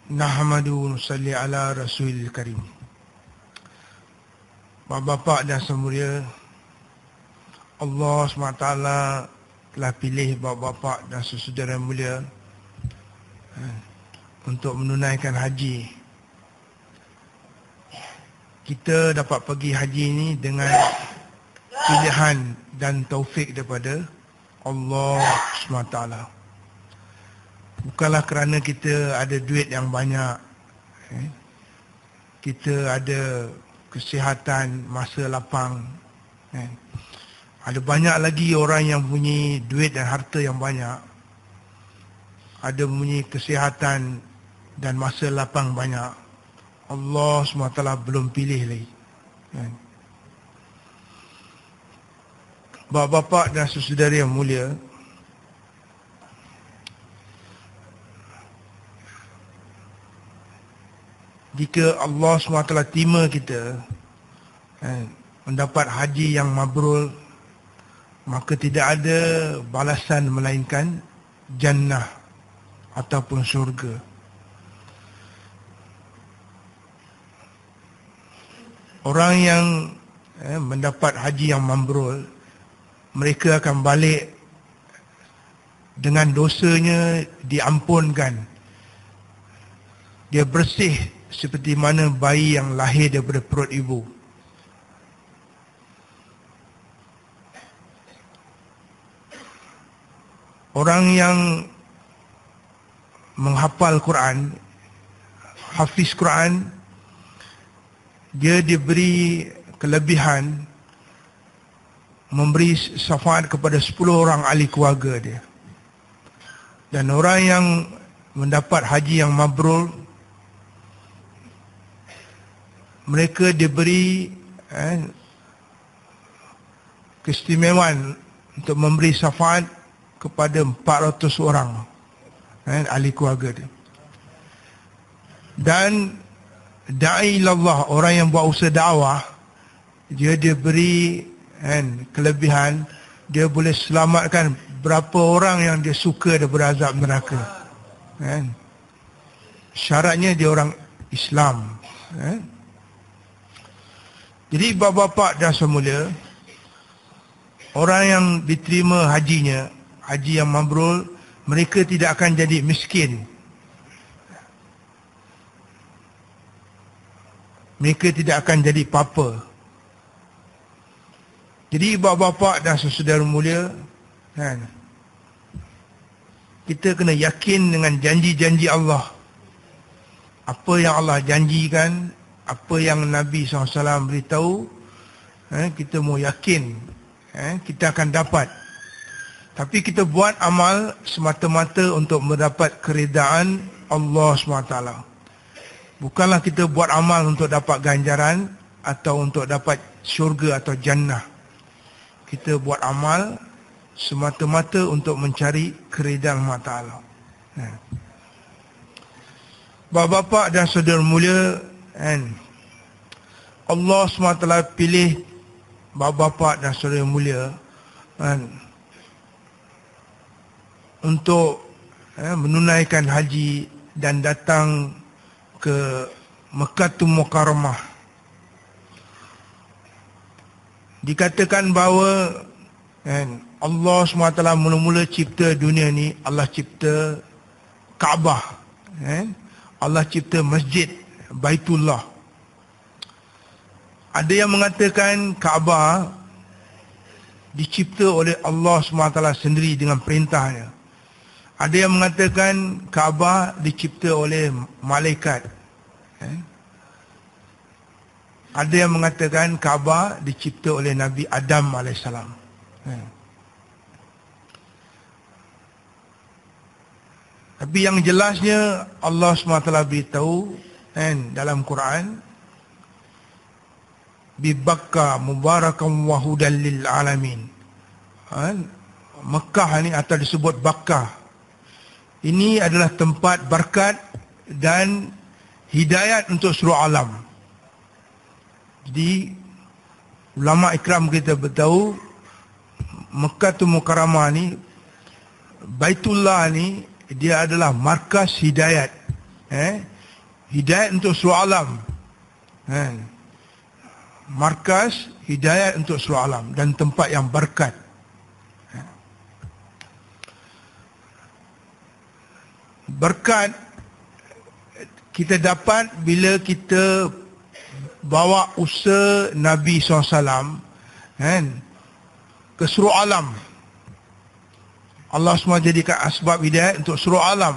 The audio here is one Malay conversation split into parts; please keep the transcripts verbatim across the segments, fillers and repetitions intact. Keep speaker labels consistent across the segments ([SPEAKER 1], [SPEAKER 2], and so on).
[SPEAKER 1] Nahmadu nusalli ala Rasulil Karim. Bapa-bapa dan semulia, Allah subhanahu wa taala telah pilih bapa-bapa dan saudara mulia untuk menunaikan haji. Kita dapat pergi haji ini dengan pilihan dan taufik daripada Allah subhanahu wa taala. Bukanlah kerana kita ada duit yang banyak, eh? kita ada kesihatan, masa lapang. Eh? Ada banyak lagi orang yang punya duit dan harta yang banyak. Ada punya kesihatan dan masa lapang banyak. Allah subhanahu wa taala belum pilih lagi. Eh? Bapa-bapa dan saudara yang mulia, jika Allah subhanahu wa taala terima kita eh, mendapat haji yang mabrur, maka tidak ada balasan melainkan jannah ataupun syurga. Orang yang eh, mendapat haji yang mabrur, mereka akan balik dengan dosanya diampunkan. Dia bersih seperti mana bayi yang lahir daripada perut ibu. Orang yang menghafal Quran, hafiz Quran, dia diberi kelebihan memberi syafaat kepada sepuluh orang ahli keluarga dia. Dan orang yang mendapat haji yang mabrur, mereka diberi eh, keistimewaan untuk memberi syafaat kepada empat ratus orang eh, ahli keluarga dia. Dan da'i ilallah, orang yang buat usaha dakwah, dia diberi eh, kelebihan, dia boleh selamatkan berapa orang yang dia suka daripada azab neraka. Eh. Syaratnya dia orang Islam. Eh. Jadi bapa-bapa dan semula, orang yang diterima hajinya, haji yang mabrur, mereka tidak akan jadi miskin. Mereka tidak akan jadi papa. Jadi bapa-bapa dan saudara mulia, kan, kita kena yakin dengan janji-janji Allah. Apa yang Allah janjikan, apa yang Nabi sallallahu alaihi wasallam beritahu, eh, kita mau yakin, eh, kita akan dapat. Tapi kita buat amal semata-mata untuk mendapat keridaan Allah subhanahu wa taala. Bukanlah kita buat amal untuk dapat ganjaran atau untuk dapat syurga atau jannah. Kita buat amal semata-mata untuk mencari keridaan Allah taala. Eh. Bapa-bapa dan saudara mulia, kan, Allah subhanahu wa taala pilih bapa-bapa dan saudara mulia, kan, untuk eh, menunaikan haji dan datang ke Mekkatul Mukarramah. Dikatakan bahawa, kan, Allah subhanahu wa taala mula-mula cipta dunia ni, Allah cipta Kaabah, kan, Allah cipta masjid Baitullah. Ada yang mengatakan Kaabah dicipta oleh Allah subhanahu wa taala sendiri dengan perintahnya. Ada yang mengatakan Kaabah dicipta oleh malaikat. Ada yang mengatakan Kaabah dicipta oleh Nabi Adam alaihissalam. Tapi yang jelasnya Allah subhanahu wa taala beritahu, kan, dalam Quran, bi Bakkah mubarakan wa hudan lil alamin. Kan, Mekah ni atau disebut Bakkah, ini adalah tempat berkat dan hidayat untuk seluruh alam. Jadi ulama ikram kita beritahu, Mekkatul Mukarramah ni, Baitullah ni, dia adalah markas hidayat. Eh? hidayat untuk seluruh alam. Kan? Markas hidayat untuk seluruh alam dan tempat yang berkat. Berkat kita dapat bila kita bawa usaha Nabi sallallahu alaihi wasallam kan, ke seluruh alam. Allah semua jadikan asbab hidayat untuk seluruh alam.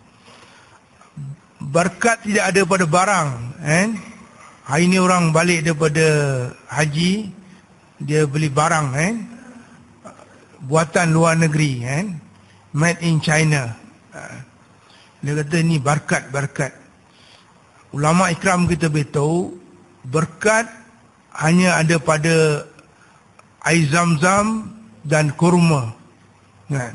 [SPEAKER 1] Berkat tidak ada pada barang kan. Hari ini orang balik daripada haji, dia beli barang kan, buatan luar negeri kan, made in China. Dia kata ni berkat-berkat. Ulama ikram kita beritahu berkat hanya ada pada air zam-zam dan kurma kan.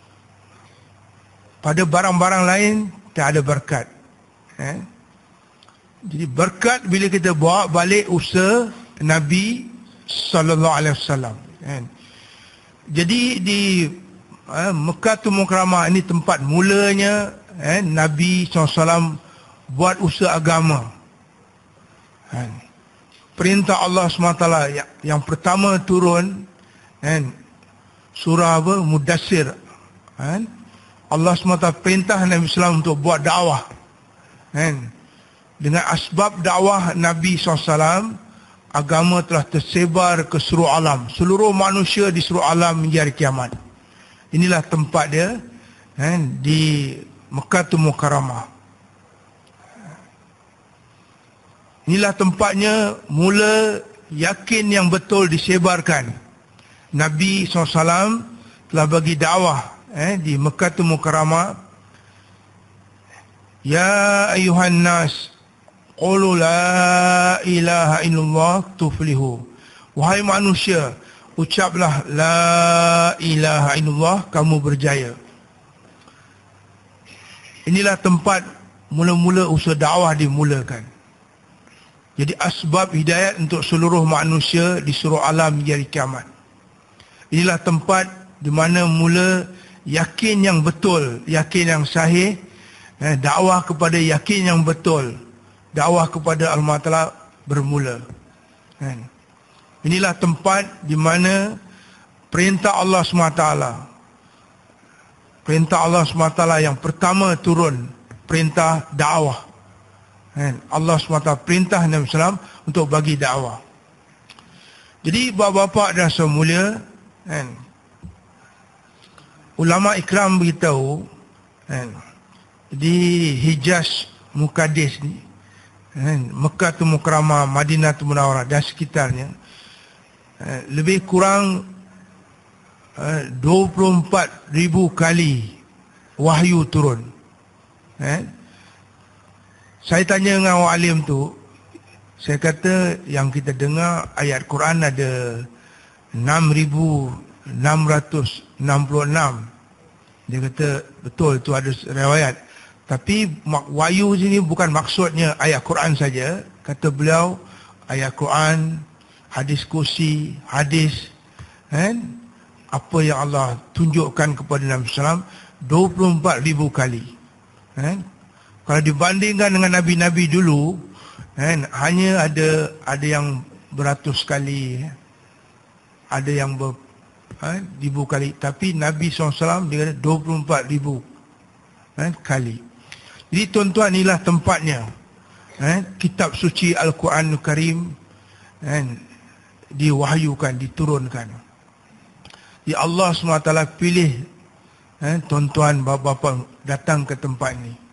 [SPEAKER 1] Pada barang-barang lain tak ada berkat kan. Jadi berkat bila kita bawa balik usaha Nabi sallallahu alaihi wasallam kan. Jadi di eh, Mekah Mukarramah ini tempat mulanya eh, Nabi sallallahu alaihi wasallam buat usaha agama kan. Perintah Allah subhanahu wa taala yang, yang pertama turun kan, surah apa, Mudassir kan. Allah subhanahu wa taala perintah Nabi sallallahu alaihi wasallam untuk buat dakwah kan. Dengan asbab dakwah Nabi sallallahu alaihi wasallam, agama telah tersebar ke seluruh alam. Seluruh manusia di seluruh alam hingga hari kiamat. Inilah tempat dia kan, di Mekah Mukarramah. Inilah tempatnya mula yakin yang betul disebarkan. Nabi sallallahu alaihi wasallam telah bagi dakwah eh, di Mekah Mukarramah. Ya ayuhan nas, qulu la ilaha illallah tuflihu. Wahai manusia, ucaplah la ilaha illallah, kamu berjaya. Inilah tempat mula-mula usaha dakwah dimulakan. Jadi asbab hidayat untuk seluruh manusia di seluruh alam hingga hari kiamat. Inilah tempat di mana mula yakin yang betul, yakin yang sahih, eh, dakwah kepada yakin yang betul, dakwah kepada Allah Taala bermula. Eh. Inilah tempat di mana perintah Allah subhanahu wa taala, perintah Allah subhanahu wa taala yang pertama turun, perintah dakwah. Allah subhanahu wa taala perintah Nabi sallallahu alaihi wasallam untuk bagi dakwah. Jadi bapa-bapa dan semulia kan, ulama ikram beritahu kan, di Hijaz Muqaddis ni kan, Mekah Mukarramah, Madinah Munawwarah dan sekitarnya, kan, lebih kurang kan, dua puluh empat ribu kali wahyu turun kan. Saya tanya dengan orang alim tu, saya kata yang kita dengar ayat Quran ada enam ribu enam ratus enam puluh enam. Dia kata betul itu ada riwayat. Tapi wahyu sini bukan maksudnya ayat Quran saja. Kata beliau ayat Quran, hadis kursi, hadis kan, apa yang Allah tunjukkan kepada Nabi sallallahu alaihi wasallam dua puluh empat ribu kali kan. Kalau dibandingkan dengan Nabi-Nabi dulu kan, hanya ada ada yang beratus kali, ada yang ber, kan, ribu kali. Tapi Nabi sallallahu alaihi wasallam dia kata dua puluh empat ribu kan, kali. Jadi tuan-tuan, inilah tempatnya kan, kitab suci Al-Quran Karim kan, diwahyukan, diturunkan. Ya Allah subhanahu wa taala pilih kan, tuan-tuan, bapa-bapa datang ke tempat ini.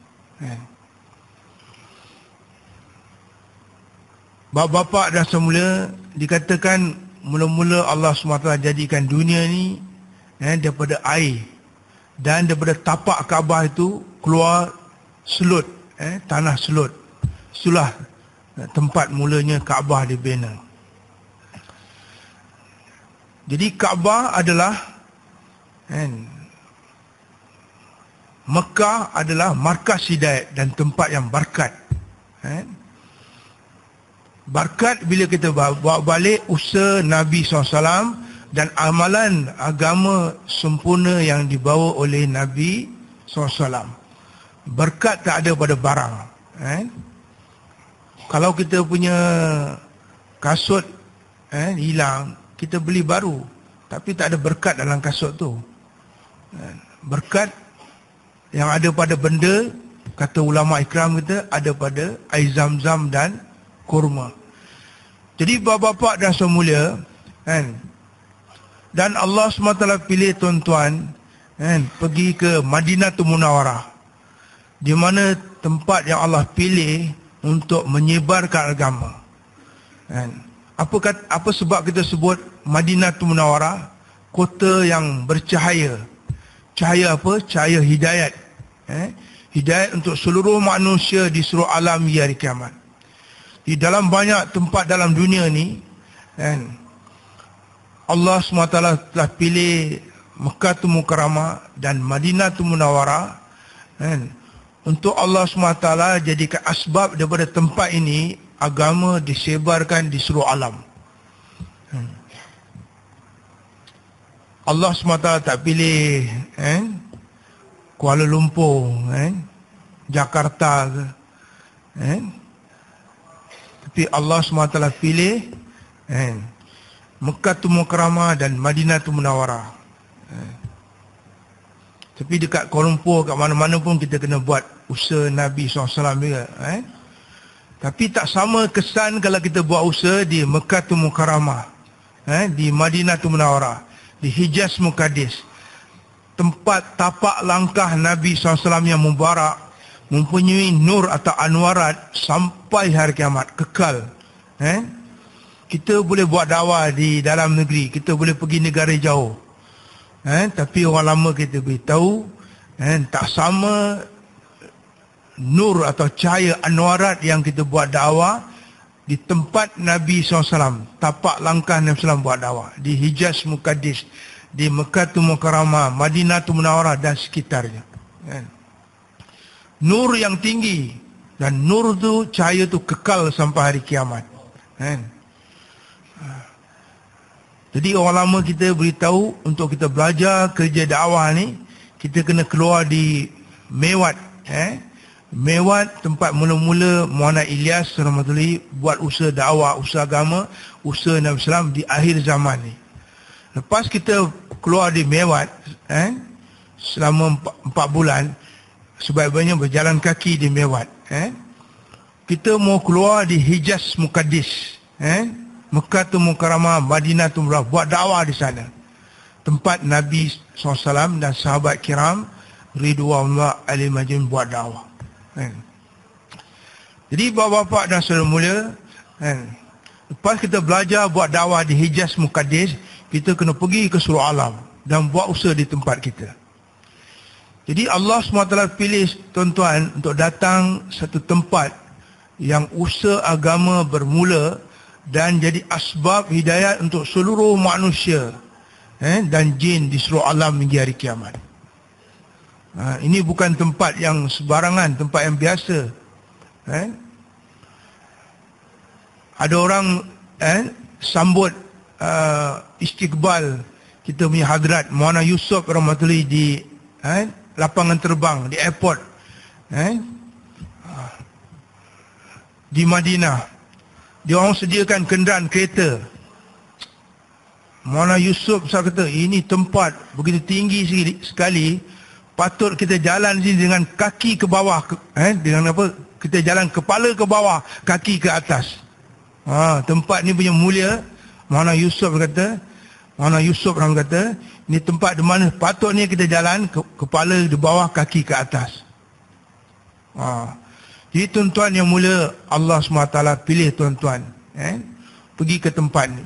[SPEAKER 1] Bapa-bapa dan semula, dikatakan mula-mula Allah subhanahu wa taala jadikan dunia ni eh, daripada air, dan daripada tapak Kaabah itu keluar selut, eh, tanah selut. Itulah tempat mulanya Kaabah dibina. Jadi Kaabah adalah eh, Mekah adalah markas hidayat dan tempat yang berkat. Eh? Berkat bila kita bawa balik usaha Nabi sallallahu alaihi wasallam dan amalan agama sempurna yang dibawa oleh Nabi sallallahu alaihi wasallam. Berkat tak ada pada barang. Eh? Kalau kita punya kasut eh, hilang, kita beli baru, tapi tak ada berkat dalam kasut tu. Eh, berkat yang ada pada benda, kata ulama ikram kita, ada pada air zam-zam dan kurma. Jadi bapa-bapa dan saudara mulia, kan, dan Allah subhanahu wa taala pilih tuan-tuan, kan, pergi ke Madinatul Munawwarah, di mana tempat yang Allah pilih untuk menyebarkan agama. Kan. Apa kata, apa sebab kita sebut Madinatul Munawwarah? Kota yang bercahaya. Cahaya apa? Cahaya hidayat. Eh? Hidayat untuk seluruh manusia di seluruh alam hingga hari kiamat. Di dalam banyak tempat dalam dunia ni, kan, Allah subhanahu wa taala telah pilih Mekkatul Mukarramah dan Madinatul Munawwarah, kan, untuk Allah subhanahu wa taala jadikan asbab daripada tempat ini agama disebarkan di seluruh alam. Hmm. Allah subhanahu wa taala tak pilih eh, Kuala Lumpur, eh, Jakarta ke, eh, tapi Allah subhanahu wa taala pilih eh, Mekkatul Mukarramah dan Madinatul Munawwarah. Eh. Tapi dekat Kuala Lumpur, kat mana-mana pun kita kena buat usaha Nabi sallallahu alaihi wasallam juga. Eh? Tapi tak sama kesan kalau kita buat usaha di Mekkatul Mukarramah, eh? Di Madinatul Munawwarah, di Hijaz Muqaddis. Tempat tapak langkah Nabi sallallahu alaihi wasallam yang mubarak, mempunyai nur atau anwarat sampai hari kiamat, kekal. Eh? Kita boleh buat dakwah di dalam negeri, kita boleh pergi negara jauh. Eh, tapi orang lama kita beritahu, eh, tak sama nur atau cahaya anwarat yang kita buat dakwah di tempat Nabi sallallahu alaihi wasallam, tapak langkah Nabi sallallahu alaihi wasallam buat dakwah di Hijaz Muqaddis, di Mekkatul Mukarramah, Madinatul Munawwarah dan sekitarnya. Eh. Nur yang tinggi, dan nur tu, cahaya tu kekal sampai hari kiamat. Eh. Jadi orang lama kita beritahu untuk kita belajar kerja dakwah ni, kita kena keluar di Mewat. Eh? Mewat tempat mula-mula Muhammad Ilyas rahmatullahi buat usaha dakwah, usaha agama, usaha Nabi sallallahu alaihi wasallam di akhir zaman ni. Lepas kita keluar di Mewat, eh? selama empat, empat bulan, sebaik-baiknya berjalan kaki di Mewat. Eh? Kita mau keluar di Hijaz Muqaddis. Eh? Mekkatul Mukarramah, Madinatul Munawwarah, buat dakwah di sana. Tempat Nabi sallallahu alaihi wasallam dan sahabat kiram ridwanullah alaihim ajmain buat dakwah. Kan? Jadi bapa-bapa dan saudara mulia, kan, lepas kita belajar buat dakwah di Hijaz Muqaddis, kita kena pergi ke seluruh alam dan buat usaha di tempat kita. Jadi Allah subhanahu wa taala pilih tuan-tuan untuk datang satu tempat yang usaha agama bermula dan jadi asbab hidayat untuk seluruh manusia, eh, dan jin di seluruh alam hingga hari kiamat. Ha, ini bukan tempat yang sebarangan, tempat yang biasa. Eh. Ada orang eh, sambut uh, istiqbal kita punya hadrat Maulana Yusuf rahmatullahi di eh, lapangan terbang, di airport, eh, di Madinah. Dia orang sediakan kenderaan kereta. Maulana Yusuf saya kata, ini tempat begitu tinggi sekali, patut kita jalan sini dengan kaki ke bawah, eh, dengan apa? Kita jalan kepala ke bawah, kaki ke atas. Ha, tempat ni punya mulia. Maulana Yusuf kata, Maulana Yusuf orang kata, ini tempat di mana patutnya kita jalan ke, kepala di bawah, kaki ke atas. Ha. Jadi tuan-tuan yang mulia, Allah subhanahu wa taala pilih tuan-tuan, eh, pergi ke tempat ni.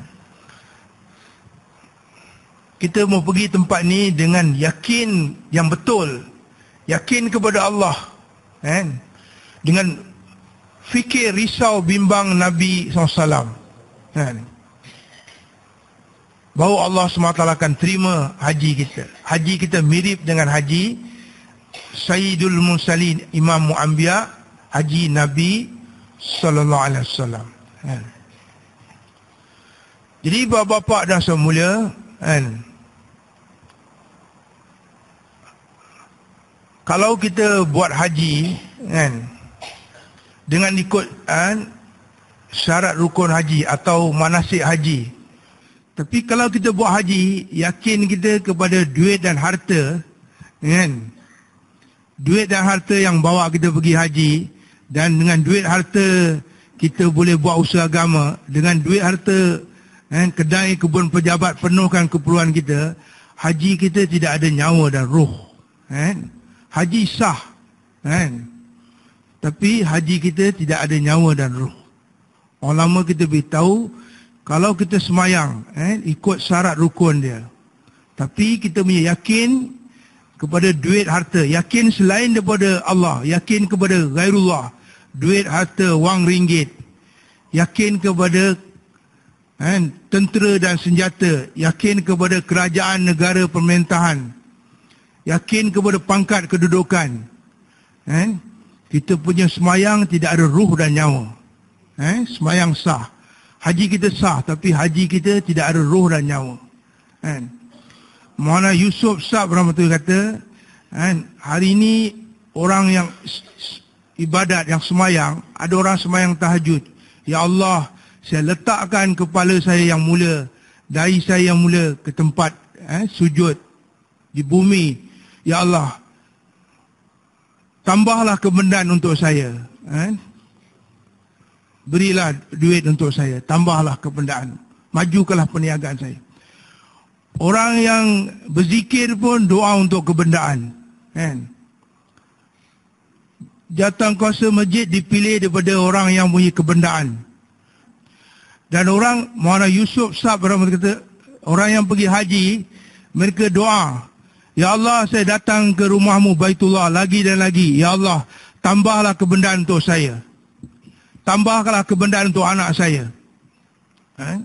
[SPEAKER 1] Kita mau pergi tempat ni dengan yakin yang betul, yakin kepada Allah, eh, dengan fikir risau bimbang Nabi sallallahu alaihi wasallam, eh, bahawa Allah subhanahu wa taala akan terima haji kita. Haji kita mirip dengan haji Sayyidul Mursalin, Imam Mu'anbiya, Haji Nabi sallallahu alaihi wasallam. Kan? Jadi bapa-bapa dan saudara mulia, kan, kalau kita buat haji, kan, dengan ikut kan, syarat rukun haji atau manasik haji. Tapi kalau kita buat haji, yakin kita kepada duit dan harta, kan? Duit dan harta yang bawa kita pergi haji, dan dengan duit harta kita boleh buat usaha agama, dengan duit harta kan, kedai kebun pejabat penuhkan keperluan kita, haji kita tidak ada nyawa dan roh. Kan? Haji sah, kan? Tapi haji kita tidak ada nyawa dan roh. Ulama kita beritahu, kalau kita semayang, eh, ikut syarat rukun dia. Tapi kita punya yakin kepada duit harta. Yakin selain daripada Allah. Yakin kepada ghairullah. Duit harta, wang ringgit. Yakin kepada eh, tentera dan senjata. Yakin kepada kerajaan negara pemerintahan. Yakin kepada pangkat kedudukan. Eh, kita punya semayang tidak ada ruh dan nyawa. Eh, semayang sah. Haji kita sah, tapi haji kita tidak ada roh dan nyawa. Kan? Maulana Yusuf Sab rahmatullah kata, kan, hari ini orang yang ibadat, yang semayang, ada orang semayang tahajud. Ya Allah, saya letakkan kepala saya yang mula, dahi saya yang mula ke tempat eh, sujud di bumi. Ya Allah, tambahlah kebendan untuk saya. Kan? Berilah duit untuk saya, tambahlah kebendaan, majukanlah perniagaan saya. Orang yang berzikir pun doa untuk kebendaan. Kan? Jawatan kuasa masjid dipilih daripada orang yang punya kebendaan. Dan orang, Maulana Yusuf Sab kata, orang yang pergi haji, mereka doa, Ya Allah, saya datang ke rumahmu Baitullah lagi dan lagi. Ya Allah, tambahlah kebendaan untuk saya. Tambahkanlah kebendaan untuk anak saya. Eh?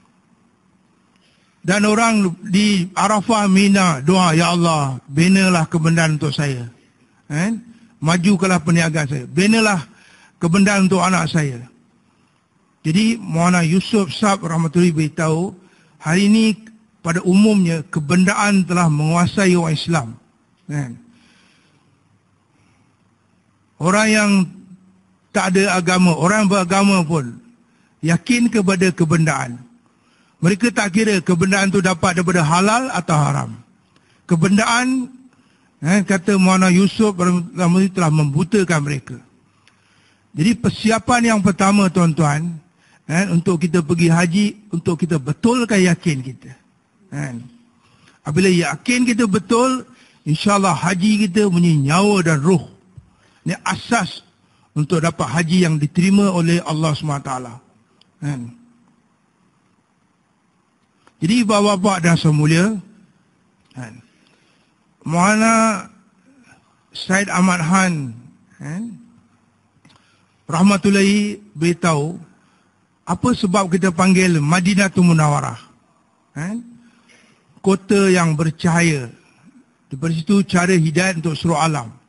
[SPEAKER 1] Dan orang di Arafah, Mina doa, Ya Allah, binalah kebendaan untuk saya. Eh? Majukanlah perniagaan saya. Binalah kebendaan untuk anak saya. Jadi Maulana Yusuf Sab rahmatullahi beritahu, hari ini pada umumnya kebendaan telah menguasai orang Islam. Eh? Orang yang tak ada agama, orang beragama pun yakin kepada kebendaan. Mereka tak kira kebendaan itu dapat daripada halal atau haram. Kebendaan, eh, kata Maulana Yusuf telah membutakan mereka. Jadi persiapan yang pertama tuan-tuan, eh, untuk kita pergi haji, untuk kita betulkan yakin kita. Eh. Apabila yakin kita betul, insyaAllah haji kita punya nyawa dan roh. Ini asas untuk dapat haji yang diterima oleh Allah subhanahu wa taala. Kan? Jadi bapa-bapa dan semulia, kan? Maulana Said Ahmad Han, kan? rahmatullahi beritahu, apa sebab kita panggil Madinatul Munawwarah? Kan? Kota yang bercahaya. Daripada situ cara hidayat untuk seluruh alam.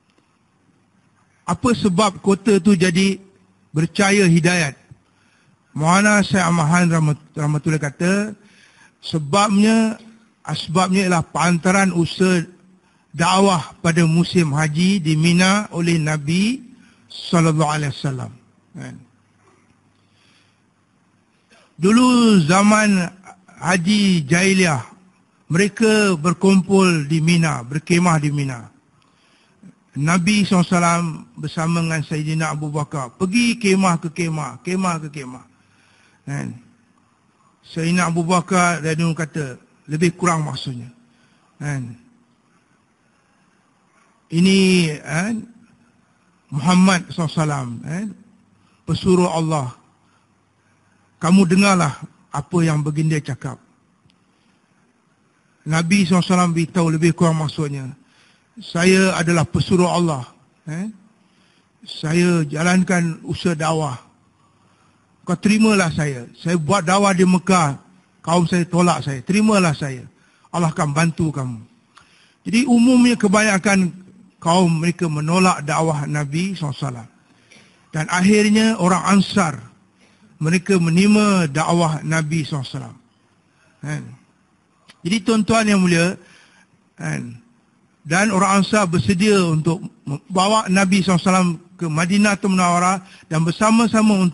[SPEAKER 1] Apa sebab kota tu jadi bercahaya hidayat? Maulana Syekh Ahmad Han rahmatullah kata, sebabnya, asbabnya ialah perantaran usaha dakwah pada musim haji di Mina oleh Nabi sallallahu alaihi wasallam. Dulu zaman haji jahiliah, mereka berkumpul di Mina, berkemah di Mina. Nabi sallallahu alaihi wasallam bersama dengan Sayyidina Abu Bakar pergi kemah ke kemah, kemah ke kemah. Kan? Sayyidina Abu Bakar dan dia kata, lebih kurang maksudnya. Kan? Ini kan, Muhammad sallallahu alaihi wasallam, kan? Pesuruh Allah. Kamu dengarlah apa yang baginda cakap. Nabi sallallahu alaihi wasallam beritahu lebih kurang maksudnya. Saya adalah pesuruh Allah. Eh? Saya jalankan usaha dakwah. Kau terimalah saya. Saya buat dakwah di Mekah. Kaum saya tolak saya. Terimalah saya. Allah akan bantu kamu. Jadi umumnya kebanyakan kaum mereka menolak dakwah Nabi sallallahu alaihi wasallam. Dan akhirnya orang Ansar, mereka menerima dakwah Nabi sallallahu alaihi wasallam. Eh? Jadi tuan-tuan yang mulia, eh? dan orang Ansar bersedia untuk bawa Nabi sallallahu alaihi wasallam ke Madinatul Munawwarah dan bersama-sama untuk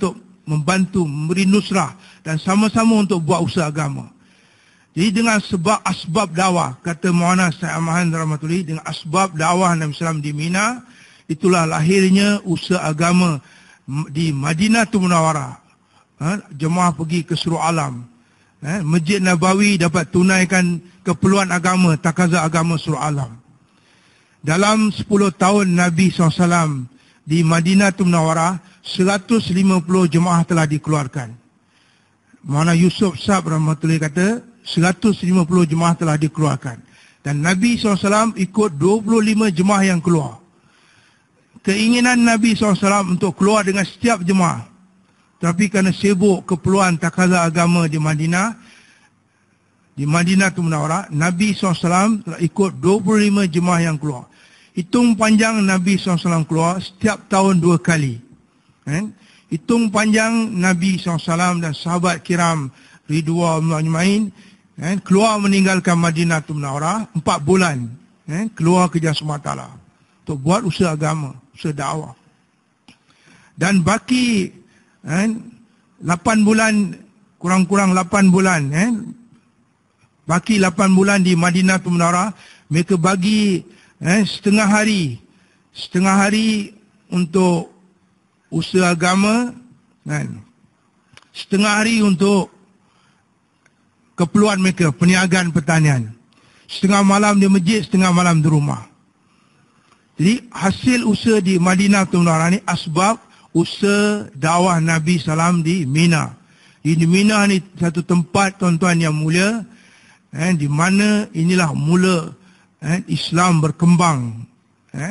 [SPEAKER 1] membantu, memberi nusrah dan sama-sama untuk buat usaha agama. Jadi dengan sebab asbab dakwah, kata Maulana Sayyid Ahmad Rahmatullahi, dengan asbab dakwah Nabi Sallam di Mina, itulah lahirnya usaha agama di Madinatul Munawwarah. Ha, jemaah pergi ke seluruh alam. Ha, Masjid Nabawi dapat tunaikan keperluan agama, takaza agama seluruh alam. Dalam sepuluh tahun Nabi sallallahu alaihi wasallam di Madinatul Munawwarah, seratus lima puluh jemaah telah dikeluarkan. Maulana Yusuf Sab Rahmatullahi kata, seratus lima puluh jemaah telah dikeluarkan. Dan Nabi sallallahu alaihi wasallam ikut dua puluh lima jemaah yang keluar. Keinginan Nabi sallallahu alaihi wasallam untuk keluar dengan setiap jemaah. Tapi kerana sibuk keperluan takaza agama di Madinah, di Madinatul Munawwarah, Nabi sallallahu alaihi wasallam telah ikut dua puluh lima jemaah yang keluar. Hitung panjang Nabi sallallahu alaihi wasallam keluar setiap tahun dua kali. Kan? Hitung panjang Nabi sallallahu alaihi wasallam dan sahabat kiram Ridwanullah ajmain kan, keluar meninggalkan Madinatul Munawwarah empat bulan. Kan, keluar ke Jalan Semata Allah untuk buat usaha agama, usaha dakwah. Dan baki kan, lapan bulan, kurang-kurang lapan bulan. Kan, baki lapan bulan di Madinatul Munawwarah, mereka bagi kan, setengah hari. Setengah hari untuk usaha agama, kan, setengah hari untuk keperluan mereka, perniagaan pertanian. Setengah malam di masjid, setengah malam di rumah. Jadi hasil usaha di Madinatul Munawwarah ni asbab usaha dakwah Nabi Sallam di Mina. Di Mina ni satu tempat tuan-tuan yang mulia, eh, di mana inilah mula eh, Islam berkembang. Eh.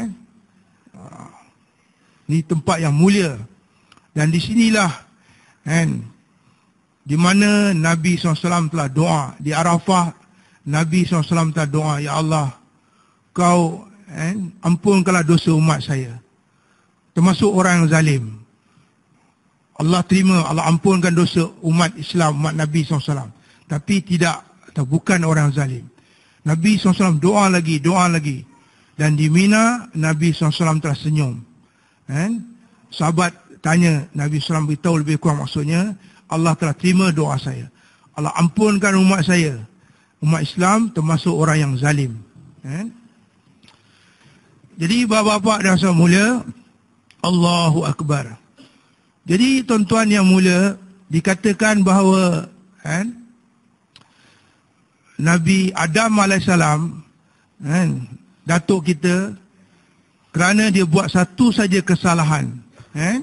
[SPEAKER 1] Ini tempat yang mulia. Dan di sinilah eh, di mana Nabi sallallahu alaihi wasallam telah doa. Di Arafah, Nabi sallallahu alaihi wasallam telah doa, Ya Allah, Kau eh, ampunkanlah dosa umat saya, termasuk orang yang zalim. Allah terima, Allah ampunkan dosa umat Islam, umat Nabi sallallahu alaihi wasallam. Tapi tidak, atau bukan orang zalim. Nabi sallallahu alaihi wasallam doa lagi, doa lagi. Dan di Mina, Nabi sallallahu alaihi wasallam telah senyum. Eh, sahabat tanya, Nabi sallallahu alaihi wasallam beritahu lebih kurang maksudnya, Allah telah terima doa saya. Allah ampunkan umat saya. Umat Islam termasuk orang yang zalim. Eh? Jadi bapa-bapa dan saudara mulia, Allahu Akbar. Jadi tuan-tuan yang mulia, dikatakan bahawa eh, Nabi Adam alaihissalam, eh, datuk kita, kerana dia buat satu saja kesalahan, eh,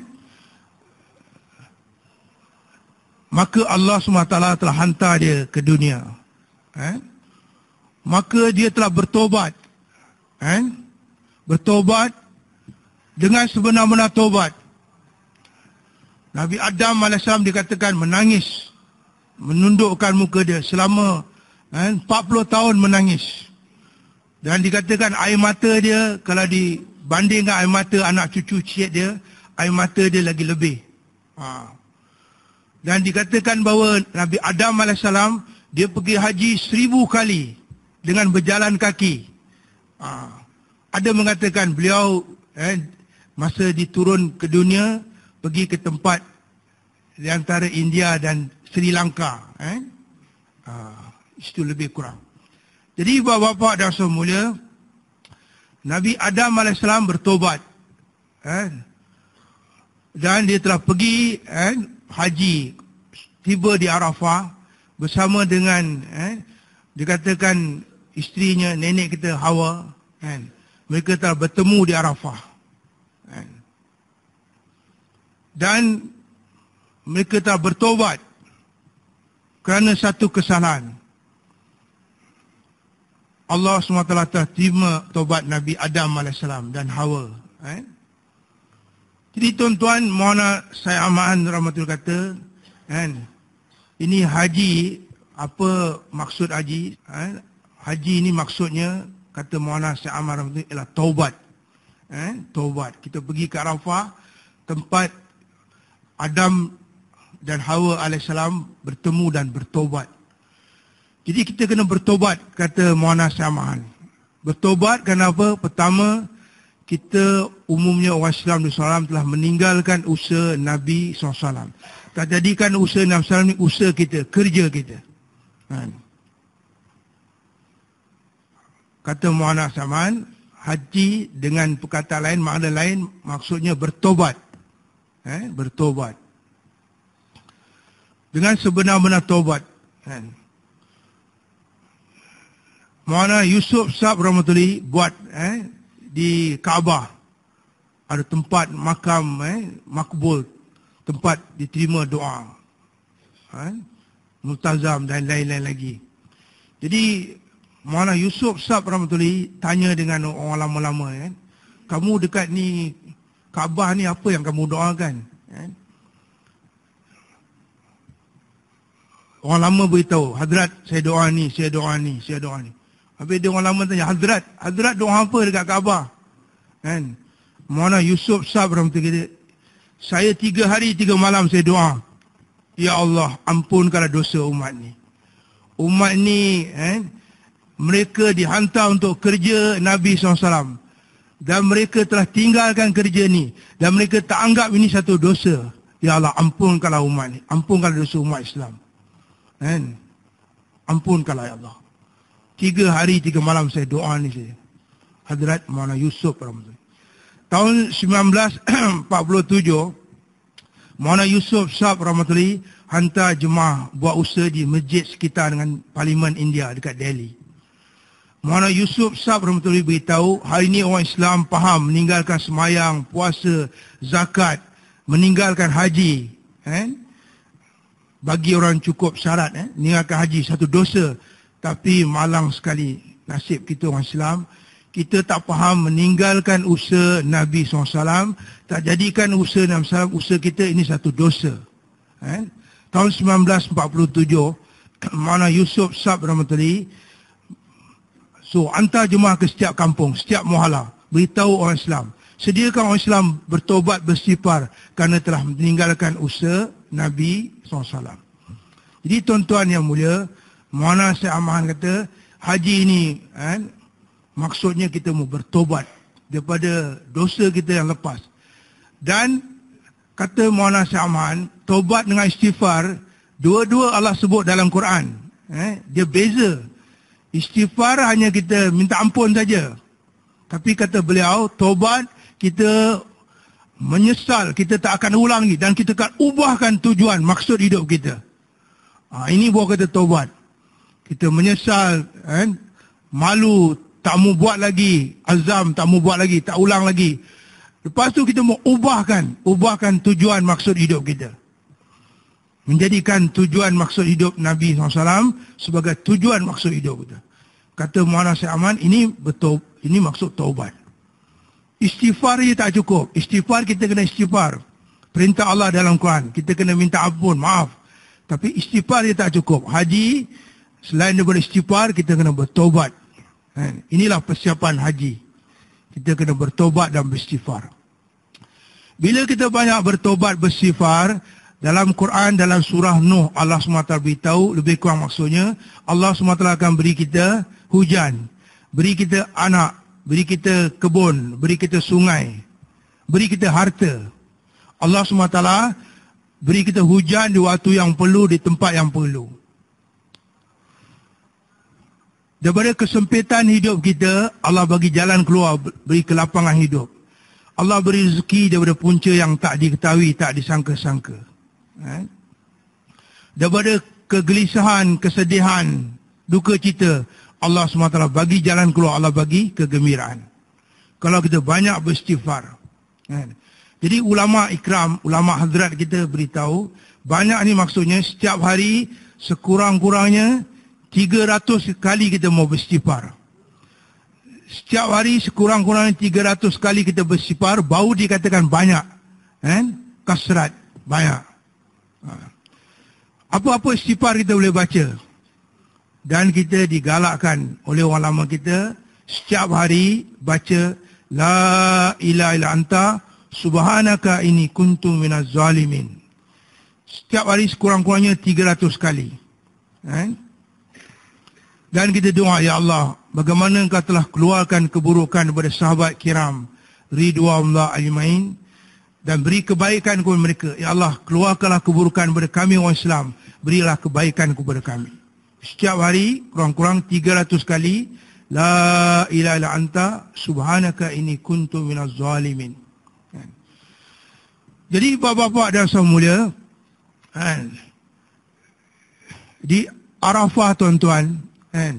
[SPEAKER 1] maka Allah subhanahu wa taala telah hantar dia ke dunia. Eh? Maka dia telah bertobat. Eh? Bertobat dengan sebenar-benar tobat. Nabi Adam alaihissalam dikatakan menangis, menundukkan muka dia selama eh, empat puluh tahun menangis. Dan dikatakan air mata dia, kalau dibandingkan air mata anak cucu cik dia, air mata dia lagi lebih. Ha. Dan dikatakan bahawa Nabi Adam alaihissalam, dia pergi haji seribu kali dengan berjalan kaki. Ha. Ada mengatakan beliau eh, masa diturun ke dunia, pergi ke tempat di antara India dan Sri Lanka. Eh? Ha. Itu lebih kurang. Jadi bapa-bapa dan saudara mulia, Nabi Adam alaihissalam bertobat. Eh? Dan dia telah pergi eh, haji, tiba di Arafah bersama dengan eh, dikatakan isterinya, nenek kita Hawa. Eh, mereka telah bertemu di Arafah. Eh, dan mereka telah bertobat kerana satu kesalahan. Allah subhanahu wa taala telah terima tobat Nabi Adam alaihissalam dan Hawa. Eh? Jadi tuan-tuan, Maulana Sayyid Ahmad Rahmatul kata, kan, ini haji, apa maksud haji? Eh? Haji ini maksudnya, kata Maulana Sayyid Ahmad Rahmatul, ialah taubat. Eh? Taubat. Kita pergi ke Arafah, tempat Adam dan Hawa alaihissalam bertemu dan bertobat. Jadi kita kena bertobat, kata Maulana Sayyid Ahmad. Bertobat kerana apa? Pertama, kita umumnya orang Islam di Islam telah meninggalkan usaha Nabi sallallahu alaihi wasallam. tak jadikan usaha Nabi sallallahu alaihi wasallam ni usaha kita, kerja kita. Ha. Kata Maulana Saman, haji dengan perkataan lain, makna lain, maksudnya bertobat. Eh, bertobat. Dengan sebenar-benar tobat. Eh. Maulana Yusuf Sab Rahmatullahi buat eh, di Kaabah. Ada tempat makam, eh, makbul. Tempat diterima doa. Eh, multazam dan lain-lain lagi. Jadi, Maulana Yusuf Sab Rahmatullahi tanya dengan orang lama-lama, kan? Kamu dekat ni Kaabah ni apa yang kamu doakan? Kan? Orang lama beritahu, Hadrat saya doa ni, saya doa ni, saya doa ni. Habis dia orang lama tanya, Hadrat, Hadrat doa apa dekat Kaabah? Kan? Maulana Yusuf Sab Rahmatullahi, saya tiga hari tiga malam saya doa, ya Allah ampunkanlah dosa umat ni. Umat ni, eh, mereka dihantar untuk kerja Nabi sallallahu alaihi wasallam. Dan mereka telah tinggalkan kerja ni. Dan mereka tak anggap ini satu dosa. Ya Allah, ampunkanlah umat ni. Ampunkanlah dosa umat Islam. Kan? Ampunkanlah ya Allah. Tiga hari, tiga malam saya doa ni saya. Hadrat Maulana Yusuf. Tahun sembilan belas empat puluh tujuh, Maulana Yusuf Sab Rahmatullahi hantar jemaah buat usaha di masjid sekitar dengan Parlimen India dekat Delhi. Maulana Yusuf Sab Rahmatullahi beritahu, hari ini orang Islam faham meninggalkan semayang, puasa, zakat, meninggalkan haji. Eh? Bagi orang cukup syarat, eh? meninggalkan haji satu dosa. Tapi malang sekali nasib kita orang Islam. Kita tak faham meninggalkan usaha Nabi sallallahu alaihi wasallam. Tak jadikan usaha Nabi sallallahu alaihi wasallam, usaha kita ini satu dosa. Eh? Tahun sembilan belas empat puluh tujuh, Maulana Yusuf Sab Rahmatullahi so, hantar jemaah ke setiap kampung, setiap muhala. Beritahu orang Islam. Sediakan orang Islam bertobat, bersifar kerana telah meninggalkan usaha Nabi sallallahu alaihi wasallam. Jadi tuan-tuan yang mulia, Maulana Syekh Ahmad kata, haji ini kan, maksudnya kita mau bertobat daripada dosa kita yang lepas. Dan kata Maulana Syekh Ahmad, tobat dengan istighfar, dua-dua Allah sebut dalam Quran. Eh, dia beza. Istighfar hanya kita minta ampun saja. Tapi kata beliau, tobat kita menyesal, kita tak akan ulang lagi. Dan kita akan ubahkan tujuan, maksud hidup kita. Ha, ini buat kata tobat. Kita menyesal, kan? Malu, tak mau buat lagi. Azam, tak mau buat lagi, tak ulang lagi. Lepas tu kita mau ubahkan, ubahkan tujuan, maksud hidup kita. Menjadikan tujuan maksud hidup Nabi sallallahu alaihi wasallam sebagai tujuan maksud hidup kita. Kata Maulana Syekh Ahmad, ini betul, ini maksud taubat. Istighfar je tak cukup. Istighfar kita kena istighfar. Perintah Allah dalam Quran. Kita kena minta ampun, maaf. Tapi istighfar je tak cukup. Haji, selain daripada istighfar, kita kena bertobat. Inilah persiapan haji. Kita kena bertobat dan beristighfar. Bila kita banyak bertobat, beristighfar, dalam Quran, dalam surah Nuh, Allah subhanahu wa taala beritahu, lebih kurang maksudnya, Allah subhanahu wa taala akan beri kita hujan, beri kita anak, beri kita kebun, beri kita sungai, beri kita harta. Allah subhanahu wa taala beri kita hujan di waktu yang perlu, di tempat yang perlu. Daripada kesempitan hidup kita, Allah bagi jalan keluar, beri kelapangan hidup. Allah beri rezeki daripada punca yang tak diketahui, tak disangka-sangka. Eh? Daripada kegelisahan, kesedihan, duka cita, Allah subhanahu wa taala bagi jalan keluar, Allah bagi kegembiraan. Kalau kita banyak beristighfar. Eh? Jadi ulama ikram, ulama hadrat kita beritahu, banyak ni maksudnya setiap hari sekurang-kurangnya tiga ratus kali kita mau beristighfar. Setiap hari sekurang-kurangnya tiga ratus kali kita beristighfar, baru dikatakan banyak. Eh? Kasrat, banyak. Apa-apa istighfar kita boleh baca. Dan kita digalakkan oleh orang lama kita, setiap hari baca La ilaha illa anta subhanaka inni kuntu minaz zalimin. Setiap hari sekurang-kurangnya tiga ratus kali. Eh? Dan kita doa, ya Allah, bagaimana engkau telah keluarkan keburukan daripada sahabat kiram ridwanullah ajmain, dan beri kebaikan kepada mereka. Ya Allah, keluarkanlah keburukan kepada kami orang Islam, berilah kebaikan kepada kami. Setiap hari kurang-kurang tiga ratus kali la ilaha illa anta subhanaka inni kuntu minaz zalimin. Jadi bapa-bapa dan saudara mulia, kan, di Arafah tuan-tuan, kan,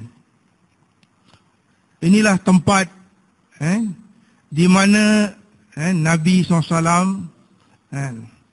[SPEAKER 1] inilah tempat, kan, di mana, kan, Nabi sallallahu alaihi wasallam, kan,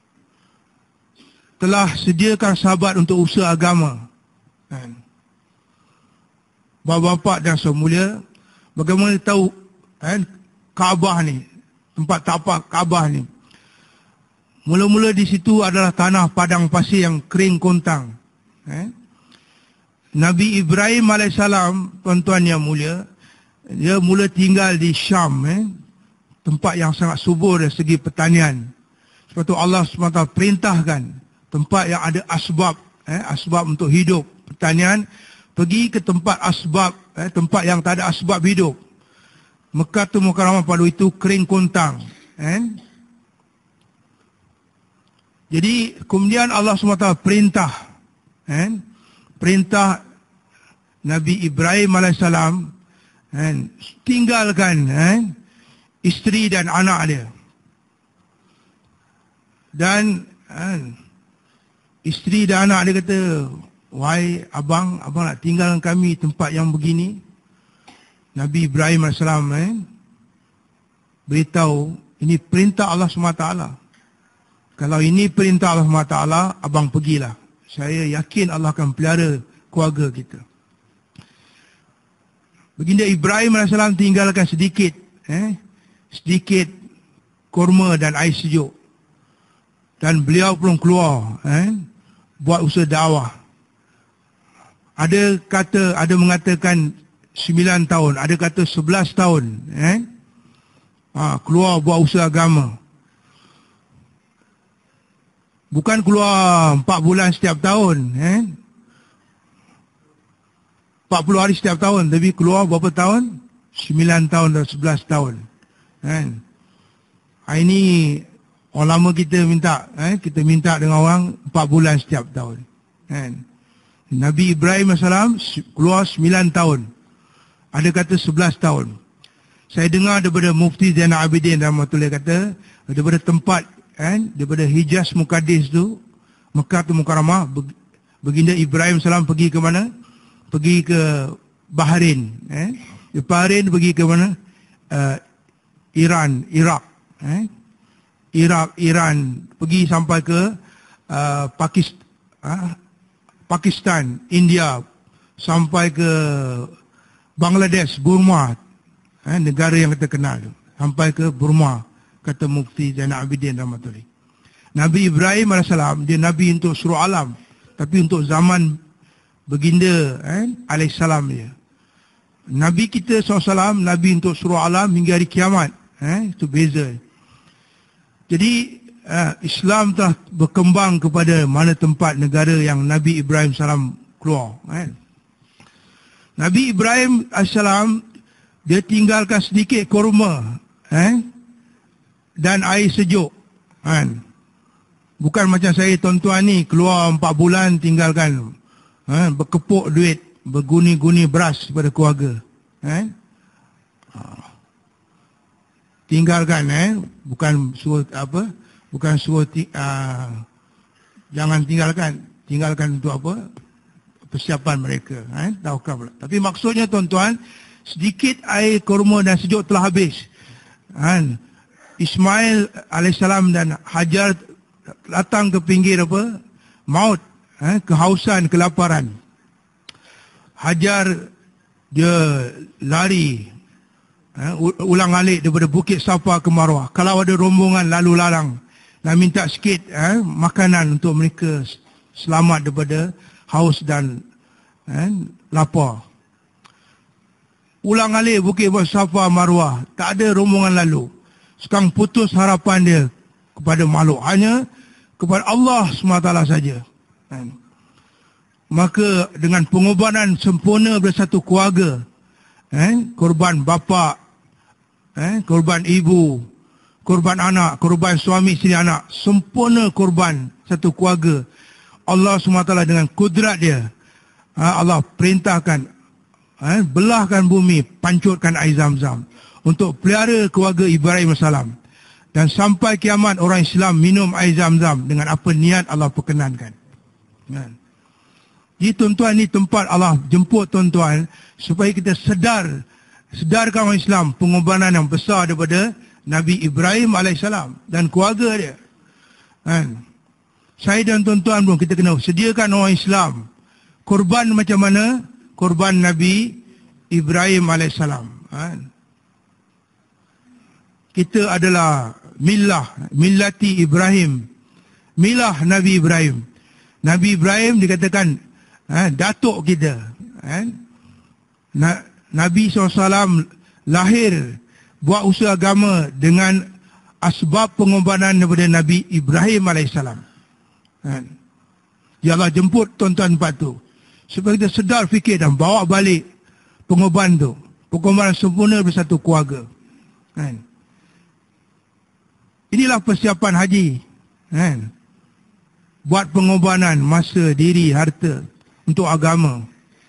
[SPEAKER 1] telah sediakan sahabat untuk usaha agama. Kan. Bapa-bapa dan saudara mulia, bagaimana tahu, kan, Kaabah ni, tempat tapak Kaabah ni, mula-mula di situ adalah tanah padang pasir yang kering kontang. Eh? Nabi Ibrahim alaihissalam, tuan-tuan yang mulia, dia mula tinggal di Syam, eh? tempat yang sangat subur dari segi pertanian. Sebab itu Allah subhanahu wa taala perintahkan tempat yang ada asbab, eh? asbab untuk hidup, pertanian, pergi ke tempat asbab, eh? tempat yang tak ada asbab hidup. Mekah tu Mukarramah pada itu kering kontang. Eh? Jadi kemudian Allah subhanahu wa taala perintah, eh, perintah Nabi Ibrahim alaihissalam, eh, tinggalkan, eh, isteri dan anak dia. Dan eh, isteri dan anak dia kata, wahai abang, abang nak tinggalkan kami tempat yang begini? Nabi Ibrahim alaihissalam eh, beritahu, ini perintah Allah subhanahu wa taala. Kalau ini perintah Allah subhanahu wa taala, abang pergilah. Saya yakin Allah akan pelihara keluarga kita. Baginda Ibrahim alaihissalam tinggalkan sedikit, eh, sedikit kurma dan air sejuk. Dan beliau pun keluar, eh, buat usaha dakwah. Ada kata, ada mengatakan sembilan tahun, ada kata sebelas tahun, eh, ha, keluar buat usaha agama. Bukan keluar empat bulan setiap tahun, eh? empat puluh hari setiap tahun, tapi keluar berapa tahun? sembilan tahun dan sebelas tahun. Eh? Ini orang lama kita minta, eh? kita minta dengan orang empat bulan setiap tahun. Eh? Nabi Ibrahim alaihissalam keluar sembilan tahun. Ada kata sebelas tahun. Saya dengar daripada Mufti Zainal Abidin rahmatullahi kata, daripada tempat, kan, daripada Hijaz Muqaddis tu, Mekah tu Mukarramah, baginda Ibrahim salam pergi ke mana? Pergi ke Bahrain, eh? Di Bahrain pergi ke mana? Uh, Iran, Iraq, eh? Iraq, Iran, pergi sampai ke uh, Pakistan, uh, Pakistan, India, sampai ke Bangladesh, Burma, eh? negara yang kita kenal, sampai ke Burma. Kata Mufti Zainal Abidin rahmatullahi. Nabi Ibrahim alaihissalam, dia Nabi untuk seluruh alam. Tapi untuk zaman baginda eh, alaihissalam dia. Nabi kita sallallahu alaihi wasallam, Nabi untuk seluruh alam hingga hari kiamat. Eh, itu beza. Jadi eh, Islam telah berkembang kepada mana tempat negara yang Nabi Ibrahim salam keluar. Eh. Nabi Ibrahim alaihissalam, dia tinggalkan sedikit kurma. Eh. Dan air sejuk, kan? Bukan macam saya tuan-tuan ni keluar empat bulan tinggalkan, kan? Berkepuk duit, berguni-guni beras pada keluarga, kan? Tinggalkan, eh? Bukan suruh apa? Bukan suruh uh, jangan tinggalkan, tinggalkan untuk apa? Persiapan mereka, kan? Tahukah pula. Tapi maksudnya tuan-tuan, sedikit air kurma dan sejuk telah habis, kan? Ismail alaihissalam dan Hajar datang ke pinggir apa? Maut, eh, kehausan, kelaparan. Hajar dia lari, eh, ulang alik daripada Bukit Safa ke Marwah. Kalau ada rombongan lalu lalang, nak minta sikit eh, makanan untuk mereka selamat daripada haus dan eh, lapar. Ulang alik Bukit Safa Marwah, tak ada rombongan lalu. Sekarang putus harapan dia kepada makhluk, hanya kepada Allah subhanahu wa taala saja. Maka dengan pengorbanan sempurna bersatu keluarga, eh, korban bapa, eh, korban ibu, korban anak, korban suami isteri anak, sempurna korban satu keluarga. Allah subhanahu wa taala dengan kudrat dia, Allah perintahkan, belahkan bumi, pancurkan air Zam-Zam untuk pelihara keluarga Ibrahim alaihissalam. Dan sampai kiamat orang Islam minum air Zam-Zam dengan apa niat Allah perkenankan. Jadi tuan-tuan, ni tempat Allah jemput tuan-tuan supaya kita sedar, sedarkan orang Islam pengorbanan yang besar daripada Nabi Ibrahim alaihissalam dan keluarga dia. Kan? Saya dan tuan-tuan pun kita kena sediakan orang Islam korban macam mana korban Nabi Ibrahim alaihissalam. Kan? Kita adalah milah, millati Ibrahim, milah Nabi Ibrahim. Nabi Ibrahim dikatakan Ha, datuk kita. Ha? Na, Nabi sallallahu alaihi wasallam lahir, buat usaha agama dengan asbab pengorbanan daripada Nabi Ibrahim alaihissalam. Ha? Ya Allah jemput tuan-tuan tempat tu supaya kita sedar fikir dan bawa balik pengorbanan tu, pengorbanan sempurna bersatu keluarga. Ha? Inilah persiapan haji. Ha? Buat pengorbanan masa, diri, harta untuk agama.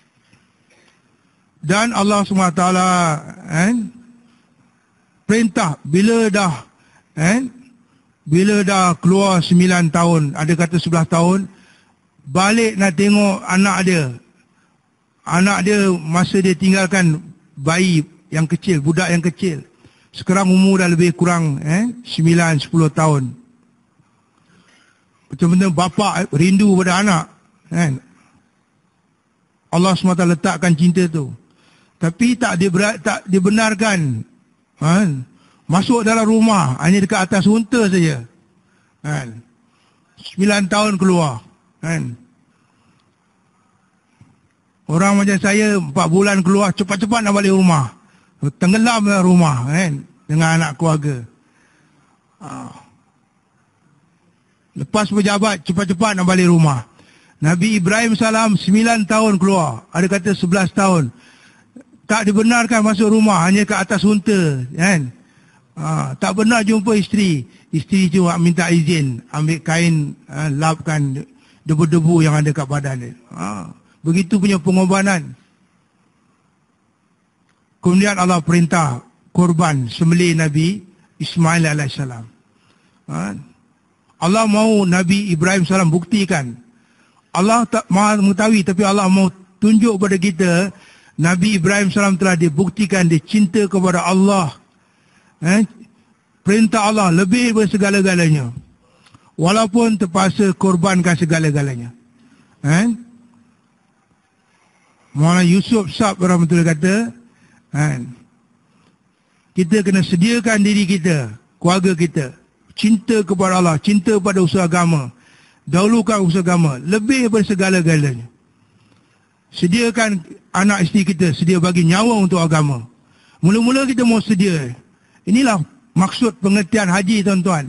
[SPEAKER 1] Dan Allah subhanahu wa taala eh, perintah bila dah eh, bila dah keluar sembilan tahun, ada kata sebelas tahun, balik nak tengok anak dia. Anak dia masa dia tinggalkan bayi yang kecil, budak yang kecil. Sekarang umur dah lebih kurang eh, sembilan sepuluh tahun. Betul-betul bapa rindu pada anak. Eh. Allah subhanahu wa taala letakkan cinta tu. Tapi tak, diber, tak dibenarkan kan? Masuk dalam rumah, hanya dekat atas unta saja. Kan? Sembilan tahun keluar. Kan? Orang macam saya, empat bulan keluar, cepat-cepat nak balik rumah. Tenggelam dalam rumah kan? Dengan anak keluarga. Ha. Lepas pejabat, cepat-cepat nak balik rumah. Nabi Ibrahim salam sembilan tahun keluar, ada kata sebelas tahun. Tak dibenarkan masuk rumah, hanya ke atas unta, kan? Ha, tak benar jumpa isteri. Isteri cuma minta izin, ambil kain, ha, lapkan debu-debu yang ada kat badan dia. Ha, begitu punya pengorbanan. Kemudian Allah perintah korban sembelih Nabi Ismail alaihissalam. Ha, Allah mahu Nabi Ibrahim salam buktikan. Allah tak maha mengetahui, tapi Allah mau tunjuk kepada kita Nabi Ibrahim salam telah dibuktikan dia cinta kepada Allah. Eh? Perintah Allah lebih daripada segala-galanya. Walaupun terpaksa korbankan segala-galanya. Eh? Maulana Yusuf Sab rahmatullah kata, eh? kita kena sediakan diri kita, keluarga kita, cinta kepada Allah, cinta pada usaha agama. Dahulukan usaha agama lebih daripada segala-galanya. Sediakan anak isteri kita, sedia bagi nyawa untuk agama. Mula-mula kita mau sedia. Inilah maksud pengertian haji, tuan-tuan.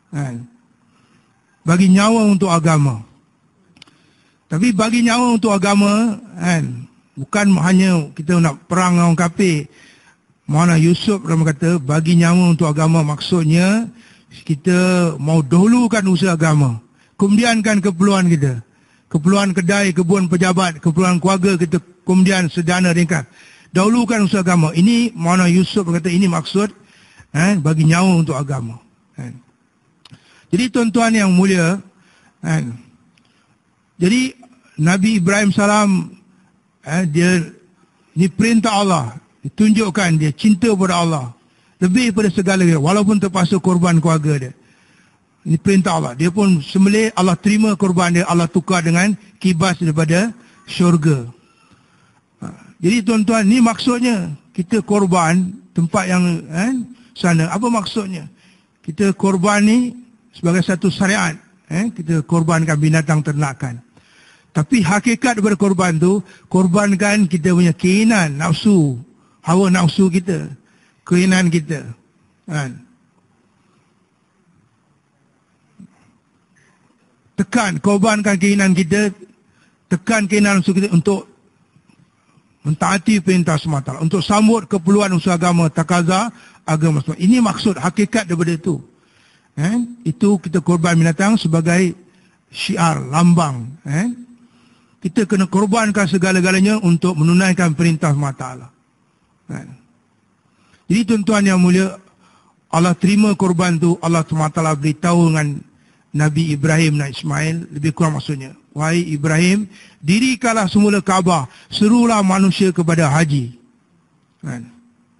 [SPEAKER 1] Bagi nyawa untuk agama. Tapi bagi nyawa untuk agama, bukan hanya kita nak perang dengan orang kafir. Maulana Yusuf kata, bagi nyawa untuk agama maksudnya kita mau dahulukan usaha agama. Kemudiankan keperluan kita, keperluan kedai, kebun pejabat, keperluan keluarga kita, kemudian sederhana ringkas. Dahulukan usaha agama. Ini Maulana Yusuf berkata, ini maksud eh, bagi nyawa untuk agama. Eh. Jadi tuan-tuan yang mulia, eh, jadi Nabi Ibrahim salam, eh, dia ini perintah Allah, ditunjukkan dia cinta kepada Allah lebih daripada segala-galanya, walaupun terpaksa korban keluarga dia. Ini perintah Allah. Dia pun sembelih, Allah terima korban dia, Allah tukar dengan kibas daripada syurga. Ha, jadi tuan-tuan, ini maksudnya kita korban tempat yang eh, sana. Apa maksudnya? Kita korban ni sebagai satu syariat. Eh, kita korbankan binatang ternakan. Tapi hakikat daripada korban tu, korbankan kita punya keinginan, nafsu, hawa nafsu kita, keinginan kita. Kan? Tekan, korbankan keinginan kita, tekan keinginan nafsu kita untuk mentaati perintah semata, untuk sambut keperluan usaha agama, takaza agama semua. Ini maksud hakikat daripada itu. Eh? Itu kita korban binatang sebagai syiar, lambang. Eh? Kita kena korbankan segala-galanya untuk menunaikan perintah Allah Ta'ala. Eh? Jadi tuan-tuan yang mulia, Allah terima korban tu, Allah subhanahu wa taala beritahu dengan Nabi Ibrahim dan Ismail, lebih kurang maksudnya, wahai Ibrahim, dirikanlah semula Kaabah, serulah manusia kepada haji. Kan?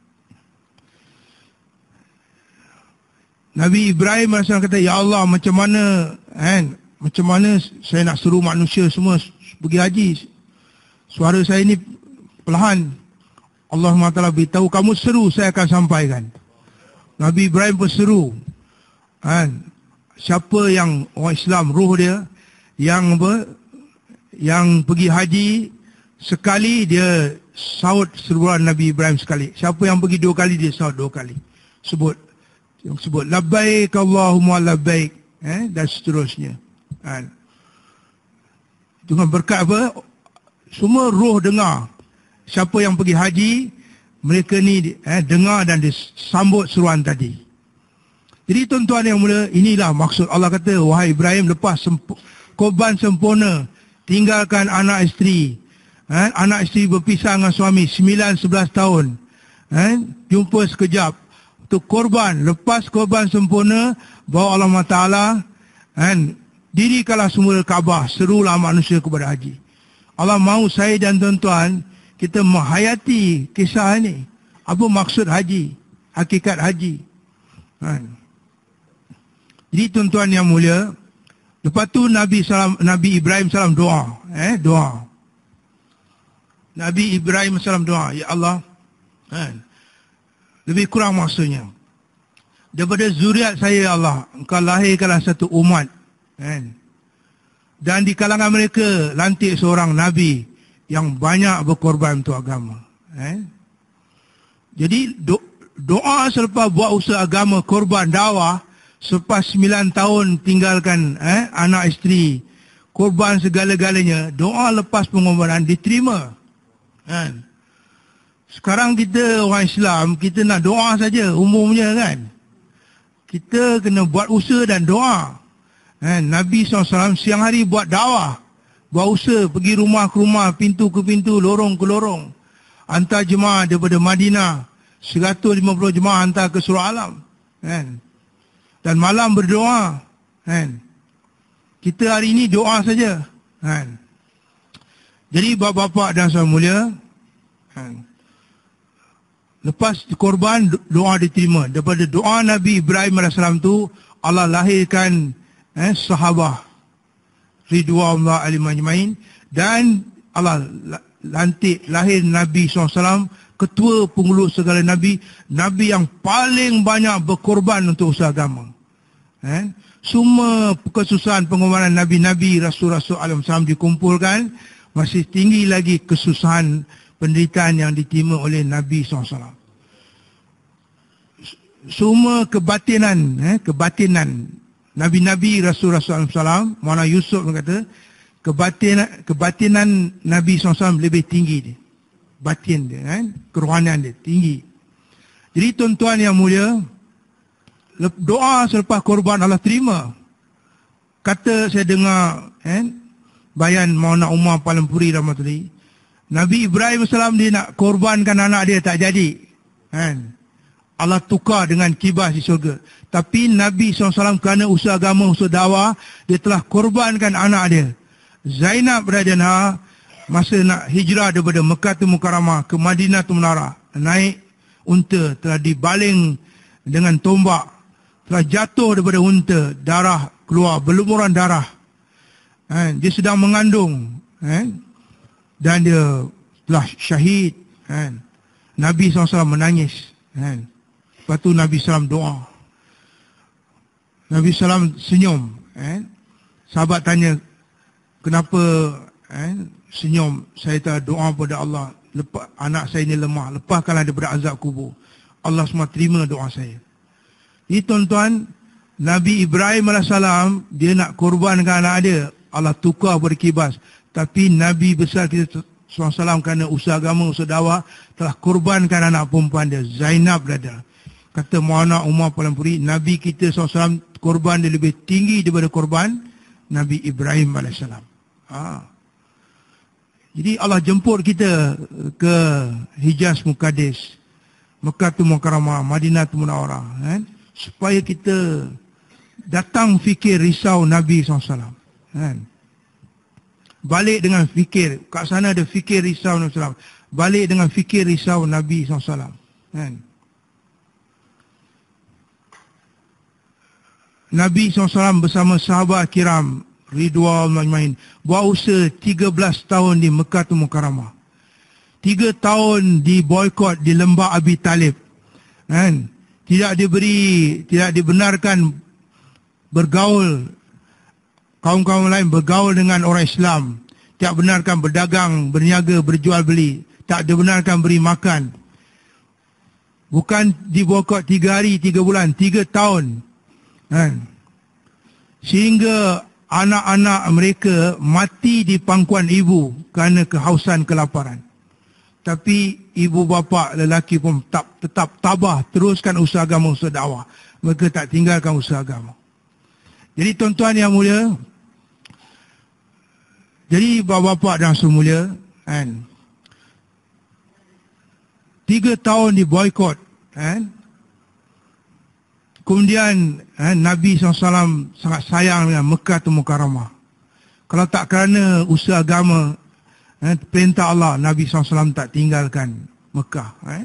[SPEAKER 1] Nabi Ibrahim alaihi salam kata, ya Allah, macam mana kan, macam mana saya nak seru manusia semua pergi haji? Suara saya ni perlahan. Allah subhanahu wa taala beritahu, kamu seru, saya akan sampaikan. Nabi Ibrahim pun seru. Kan? Siapa yang orang Islam, roh dia, yang apa, yang pergi haji sekali, dia saut seruan Nabi Ibrahim sekali. Siapa yang pergi dua kali, dia saut dua kali. Sebut. Yang sebut, labbaik Allahumma labbaik. Eh, dan seterusnya. Kan? Dengan berkat apa? Semua roh dengar. Siapa yang pergi haji, mereka ni eh, dengar dan disambut seruan tadi. Jadi tuan-tuan yang mulia, inilah maksud Allah kata, wahai Ibrahim, lepas sempu, korban sempurna, tinggalkan anak isteri. Eh, anak isteri berpisah dengan suami sembilan sebelas tahun. Eh, jumpa sekejap. Itu korban. Lepas korban sempurna, bawa Allah Ta'ala, eh, dirikanlah semula Kaabah, serulah manusia kepada haji. Allah mahu saya dan tuan-tuan, kita menghayati kisah ini. Apa maksud haji? Hakikat haji. Kan? Jadi tuan-tuan yang mulia, lepas tu Nabi salam, Nabi Ibrahim salam doa, eh doa. Nabi Ibrahim salam doa, ya Allah, kan? Lebih kurang maksudnya, daripada zuriat saya, ya Allah, Engkau lahirkanlah satu umat, kan? Dan di kalangan mereka lantik seorang Nabi yang banyak berkorban untuk agama. Eh? Jadi do, doa selepas buat usaha agama, korban dakwah, selepas sembilan tahun tinggalkan eh, anak isteri, korban segala-galanya, doa lepas pengorbanan diterima. Eh? Sekarang kita orang Islam, kita nak doa saja umumnya kan. Kita kena buat usaha dan doa. Eh? Nabi sallallahu alaihi wasallam siang hari buat dakwah. Buat usaha, pergi rumah ke rumah, pintu ke pintu, lorong ke lorong. Hantar jemaah daripada Madinah. seratus lima puluh jemaah hantar ke seluruh alam. Kan? Dan malam berdoa. Kan? Kita hari ini doa saja. Kan? Jadi bapa-bapa dan saudara mulia, kan? Lepas korban, doa diterima. Daripada doa Nabi Ibrahim alaihissalam tu, Allah lahirkan eh, sahabah. Ridwanullah alim ajmain, dan Allah lantik lahir Nabi sallallahu alaihi wasallam, ketua pengurus segala Nabi, Nabi yang paling banyak berkorban untuk usaha agama. Eh? Semua kesusahan pengorbanan Nabi-Nabi, Rasul-Rasul alaihi wasallam dikumpulkan, masih tinggi lagi kesusahan penderitaan yang diterima oleh Nabi sallallahu alaihi wasallam. Semua kebatinan, eh, kebatinan Nabi-Nabi, Rasul-Rasul alaihi wasallam, Maulana Yusuf kata, kebatinan, kebatinan Nabi sallallahu alaihi wasallam lebih tinggi dia. Batin dia, kan? Kerohanian dia tinggi. Jadi tuan-tuan yang mulia, doa selepas korban Allah terima. Kata saya dengar, kan? Bayan Maulana Umar Palampuri rahmatullahi, Nabi Ibrahim alaihi salam dia nak korbankan anak dia, tak jadi. Kan? Allah tukar dengan kibas di syurga. Tapi Nabi sallallahu alaihi wasallam kerana usaha agama, usaha dakwah, dia telah korbankan anak dia. Zainab radhiyallahu anha, masa nak hijrah daripada Mekah tu Mukarramah ke Madinah tu Munawwarah, naik unta, telah dibaling dengan tombak, telah jatuh daripada unta, darah keluar, berlumuran darah. Eh, dia sedang mengandung. Eh, dan dia telah syahid. Eh, Nabi sallallahu alaihi wasallam menangis. Eh, Lepas tu Nabi sallallahu alaihi wasallam doa. Nabi sallallahu alaihi wasallam senyum. Eh? Sahabat tanya, kenapa eh, senyum? Saya telah doa kepada Allah, lepas, anak saya ini lemah, lepaskanlah daripada azab kubur. Allah semua terima doa saya. Ini tuan-tuan, Nabi Ibrahim alaihissalam, dia nak korbankan anak dia, Allah tukar berkibas. Tapi Nabi besar kita sallallahu alaihi wasallam kerana usaha agama, usaha dakwah, telah korbankan anak perempuan dia, Zainab berada. Kata Maulana Umar Palampuri, Nabi kita sallallahu alaihi wasallam korban dia lebih tinggi daripada korban Nabi Ibrahim alaihissalam. Ha. Jadi Allah jemput kita ke Hijaz Muqaddis, Mekah tu Mukarramah, Madinah tu Munawwarah, kan? Supaya kita datang fikir risau Nabi sallallahu alaihi wasallam, kan? Balik dengan fikir, kat sana ada fikir risau Nabi sallallahu alaihi wasallam, balik dengan fikir risau Nabi sallallahu alaihi wasallam, kan? Nabi sallallahu alaihi wasallam bersama sahabat kiram Ridwan Majmain buat usaha tiga belas tahun di Mekah tu Mukarramah. Tiga tahun di boykot di lembah Abi Talib, kan? Tidak diberi, tidak dibenarkan bergaul, kaum-kaum lain bergaul dengan orang Islam. Tidak benarkan berdagang, berniaga, berjual beli. Tak dibenarkan beri makan. Bukan diboykot tiga hari, tiga bulan, tiga tahun, kan? Sehingga anak-anak mereka mati di pangkuan ibu kerana kehausan, kelaparan. Tapi ibu bapa lelaki pun tetap, tetap tabah, teruskan usaha agama, usaha dakwah. Mereka tak tinggalkan usaha agama. Jadi tuan-tuan yang mulia, jadi bapa-bapa dan semulia, kan, tiga tahun di boykot, kan? Kemudian eh, Nabi sallallahu alaihi wasallam sangat sayang dengan Mekah tu Mukarramah. Kalau tak kerana usaha agama, eh, perintah Allah, Nabi sallallahu alaihi wasallam tak tinggalkan Mekah. Eh.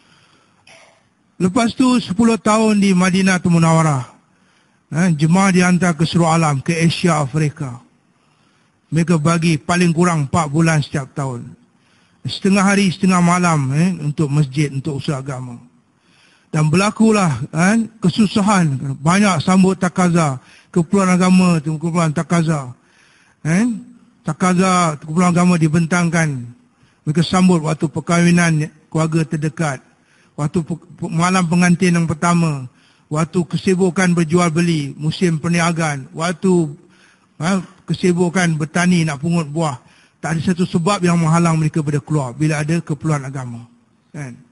[SPEAKER 1] Lepas tu sepuluh tahun di Madinah tu Munawwarah. Eh, jemaah dihantar ke seluruh alam, ke Asia, Afrika. Mereka bagi paling kurang empat bulan setiap tahun. Setengah hari, setengah malam eh, untuk masjid, untuk usaha agama. Dan berlakulah kan, kesusahan, banyak sambut takaza, kumpulan agama, kumpulan takaza. Kan? Takaza, kumpulan agama dibentangkan. Mereka sambut waktu perkahwinan keluarga terdekat, waktu malam pengantin yang pertama, waktu kesibukan berjual beli, musim perniagaan, waktu ha, kesibukan bertani nak pungut buah. Tak ada satu sebab yang menghalang mereka pada keluar bila ada keperluan agama. Kan?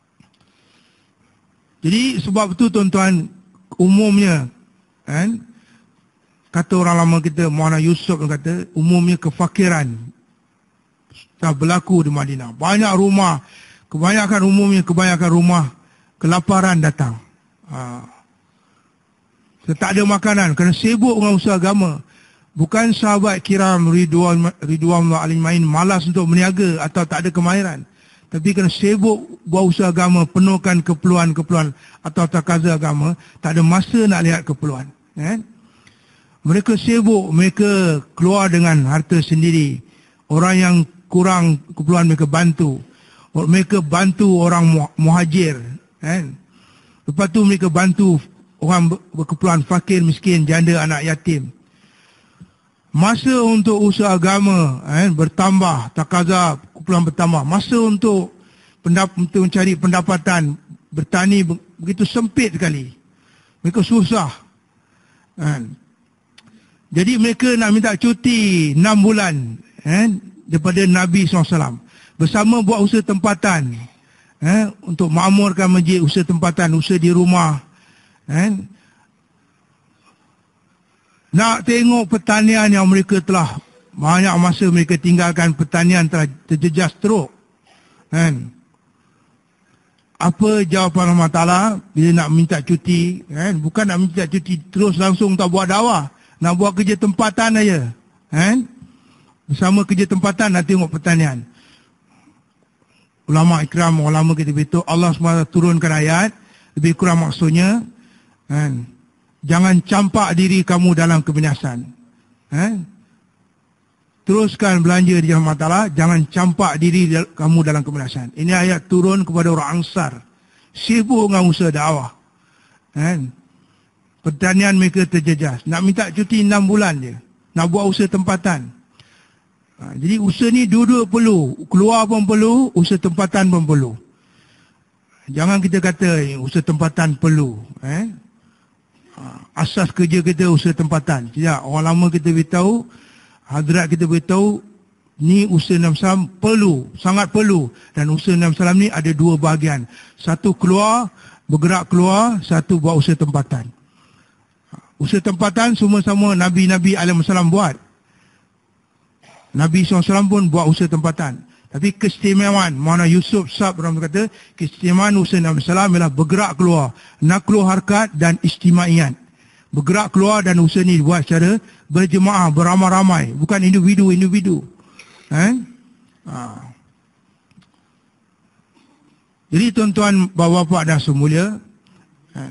[SPEAKER 1] Jadi sebab itu tuan-tuan, umumnya, kan, kata orang lama kita, Maulana Yusuf kata, umumnya kefakiran dah berlaku di Madinah. Banyak rumah, kebanyakan umumnya kebanyakan rumah, kelaparan datang. Ha. Tak ada makanan, kerana sibuk dengan usaha agama. Bukan sahabat kiram Ridwan Ridwan Majmain malas untuk berniaga atau tak ada kemahiran. Tapi kerana sibuk buat usaha agama, penuhkan keperluan-keperluan atau takaza agama, tak ada masa nak lihat keperluan. Eh? Mereka sibuk, mereka keluar dengan harta sendiri. Orang yang kurang keperluan mereka bantu. Mereka bantu orang muhajir. Eh? Lepas tu mereka bantu orang berkeperluan fakir, miskin, janda, anak yatim. Masa untuk usaha agama eh, bertambah, takaza kumpulan bertambah. Masa untuk, pendap untuk mencari pendapatan, bertani begitu sempit sekali. Mereka susah. Eh. Jadi mereka nak minta cuti enam bulan eh, daripada Nabi sallallahu alaihi wasallam. Bersama buat usaha tempatan. Eh, untuk makmurkan masjid, usaha tempatan, usaha di rumah. Eh. Nak tengok pertanian yang mereka telah banyak masa mereka tinggalkan, pertanian telah terjejas teruk. Kan? Apa jawapan Allah Ta'ala bila nak minta cuti? Kan? Bukan nak minta cuti terus langsung tak buat dakwah. Nak buat kerja tempatan saja. Kan? Bersama kerja tempatan nak tengok pertanian. Ulama ikram, ulama kita beritahu Allah subhanahu wa taala turunkan ayat. Lebih kurang maksudnya, kan? Jangan campak diri kamu dalam kebinasan. Eh? Teruskan belanja di jalan Allah Ta'ala. Jangan campak diri kamu dalam kebinasan. Ini ayat turun kepada orang Ansar. Sibuk dengan usaha dakwah. Eh? Pertanian mereka terjejas. Nak minta cuti enam bulan je. Nak buat usaha tempatan. Ha, jadi usaha ni dua-dua perlu. Keluar pun perlu, usaha tempatan pun perlu. Jangan kita kata usaha tempatan perlu. Eh? Asas kerja kita usaha tempatan. Tidak, orang lama kita beritahu, hadrat kita beritahu, ni usaha Nabi sallallahu alaihi wasallam perlu, sangat perlu. Dan usaha Nabi sallallahu alaihi wasallam ni ada dua bahagian. Satu keluar, bergerak keluar, satu buat usaha tempatan. Usaha tempatan semua sama Nabi-Nabi alaihi wasallam buat. Nabi sallallahu alaihi wasallam pun buat usaha tempatan. Tapi keistimewaan, mana Yusuf Sab kata, keistimewaan usaha Nabi sallallahu alaihi wasallam ialah bergerak keluar, naqlu harkat dan istimaiyat. Bergerak keluar dan usaha ni buat secara berjemaah, beramai-ramai, bukan individu-individu. Eh? Ha. Jadi tuan-tuan, bapa-bapa dan semulia, eh?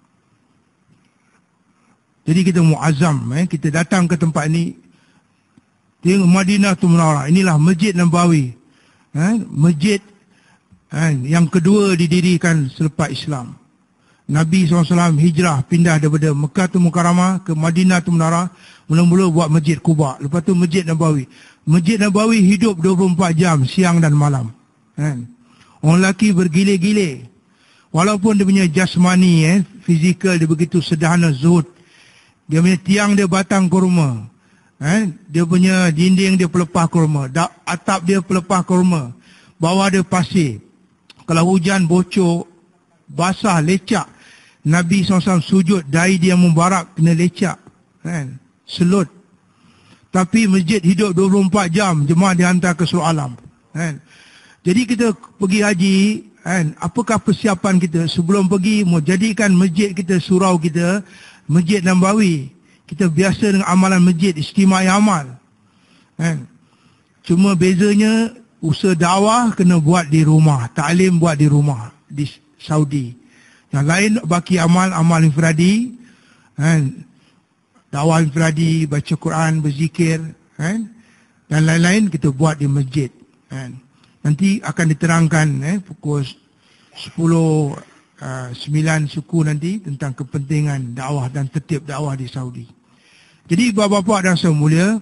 [SPEAKER 1] jadi kita muazzam, eh? kita datang ke tempat ni, tengok Madinatul Munawwarah, inilah Masjid Nabawi. Eh, masjid eh, yang kedua didirikan selepas Islam. Nabi sallallahu alaihi wasallam hijrah pindah daripada Mekah Mukarramah ke Madinatul Munawwarah. Mula-mula buat Masjid Quba, lepas tu Masjid Nabawi. Masjid Nabawi hidup dua puluh empat jam, siang dan malam. eh. Orang lelaki bergilir-gilir. Walaupun dia punya jasmani, eh, fizikal dia begitu sederhana, zuhud. Dia punya tiang dia batang kurma. Eh, dia punya dinding dia pelepah kurma, atap dia pelepah kurma, bawah dia pasir. Kalau hujan bocor, basah, lecak, Nabi sallallahu alaihi wasallam sujud, dahi dia mubarak kena lecak, eh, selut. Tapi masjid hidup dua puluh empat jam, jemaah dihantar ke seluruh alam. Eh. Jadi kita pergi haji, eh, apakah persiapan kita sebelum pergi? Mau jadikan masjid kita, surau kita, Masjid Nabawi. Kita biasa dengan amalan masjid, istimewa amal. Eh. Cuma bezanya, usaha dakwah kena buat di rumah, taklim buat di rumah, di Saudi. Yang lain baki amal, amal infradi, eh. dakwah infradi, baca Quran, berzikir, eh. dan lain-lain kita buat di masjid. Eh. Nanti akan diterangkan eh, pukul sepuluh, sembilan suku nanti tentang kepentingan dakwah dan tertib dakwah di Saudi. Jadi bapa-bapa dan semulia,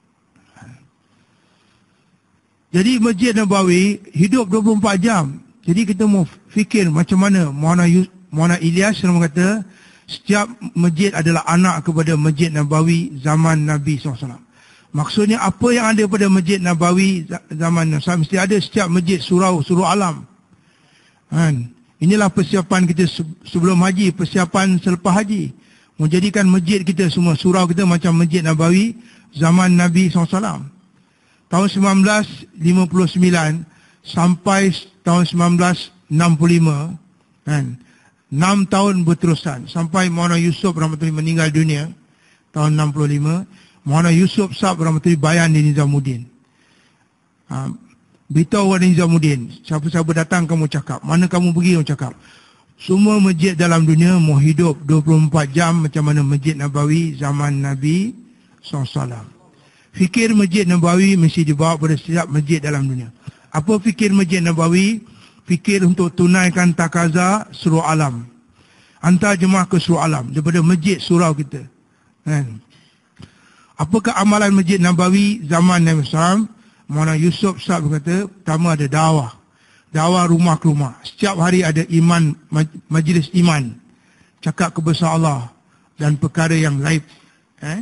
[SPEAKER 1] jadi Masjid Nabawi hidup dua puluh empat jam. Jadi kita mau fikir macam mana Maulana, Maulana Ilyas nama kata, setiap masjid adalah anak kepada Masjid Nabawi zaman Nabi sallallahu alaihi wasallam. Maksudnya apa yang ada pada Masjid Nabawi zaman Nabi, mesti ada setiap masjid, surau, surau alam. Han. Inilah persiapan kita sebelum haji, persiapan selepas haji. Menjadikan masjid kita semua, surau kita macam Masjid Nabawi zaman Nabi sallallahu alaihi wasallam. Tahun seribu sembilan ratus lima puluh sembilan sampai tahun seribu sembilan ratus enam puluh lima, kan, enam tahun berterusan sampai Maulana Yusuf rahmatullahi meninggal dunia tahun enam puluh lima. Maulana Yusuf Sab rahmatullahi bayan di Nizamuddin. Ha, beritahu kepada Nizamuddin, siapa-siapa datang kamu cakap, mana kamu pergi kamu cakap. Semua masjid dalam dunia mau hidup dua puluh empat jam macam mana Masjid Nabawi zaman Nabi sallallahu alaihi wasallam. Fikir Masjid Nabawi mesti dibawa pada setiap masjid dalam dunia. Apa fikir Masjid Nabawi? Fikir untuk tunaikan takaza seluruh alam. Hantar jemaah ke seluruh alam daripada masjid surau kita. Kan? Apakah amalan Masjid Nabawi zaman Nabi sallallahu alaihi wasallam? Maulana Yusuf Sa'ad berkata, pertama ada dakwah. Dakwah rumah ke rumah. Setiap hari ada iman, majlis iman. Cakap kebesaran Allah dan perkara yang gaib. Eh?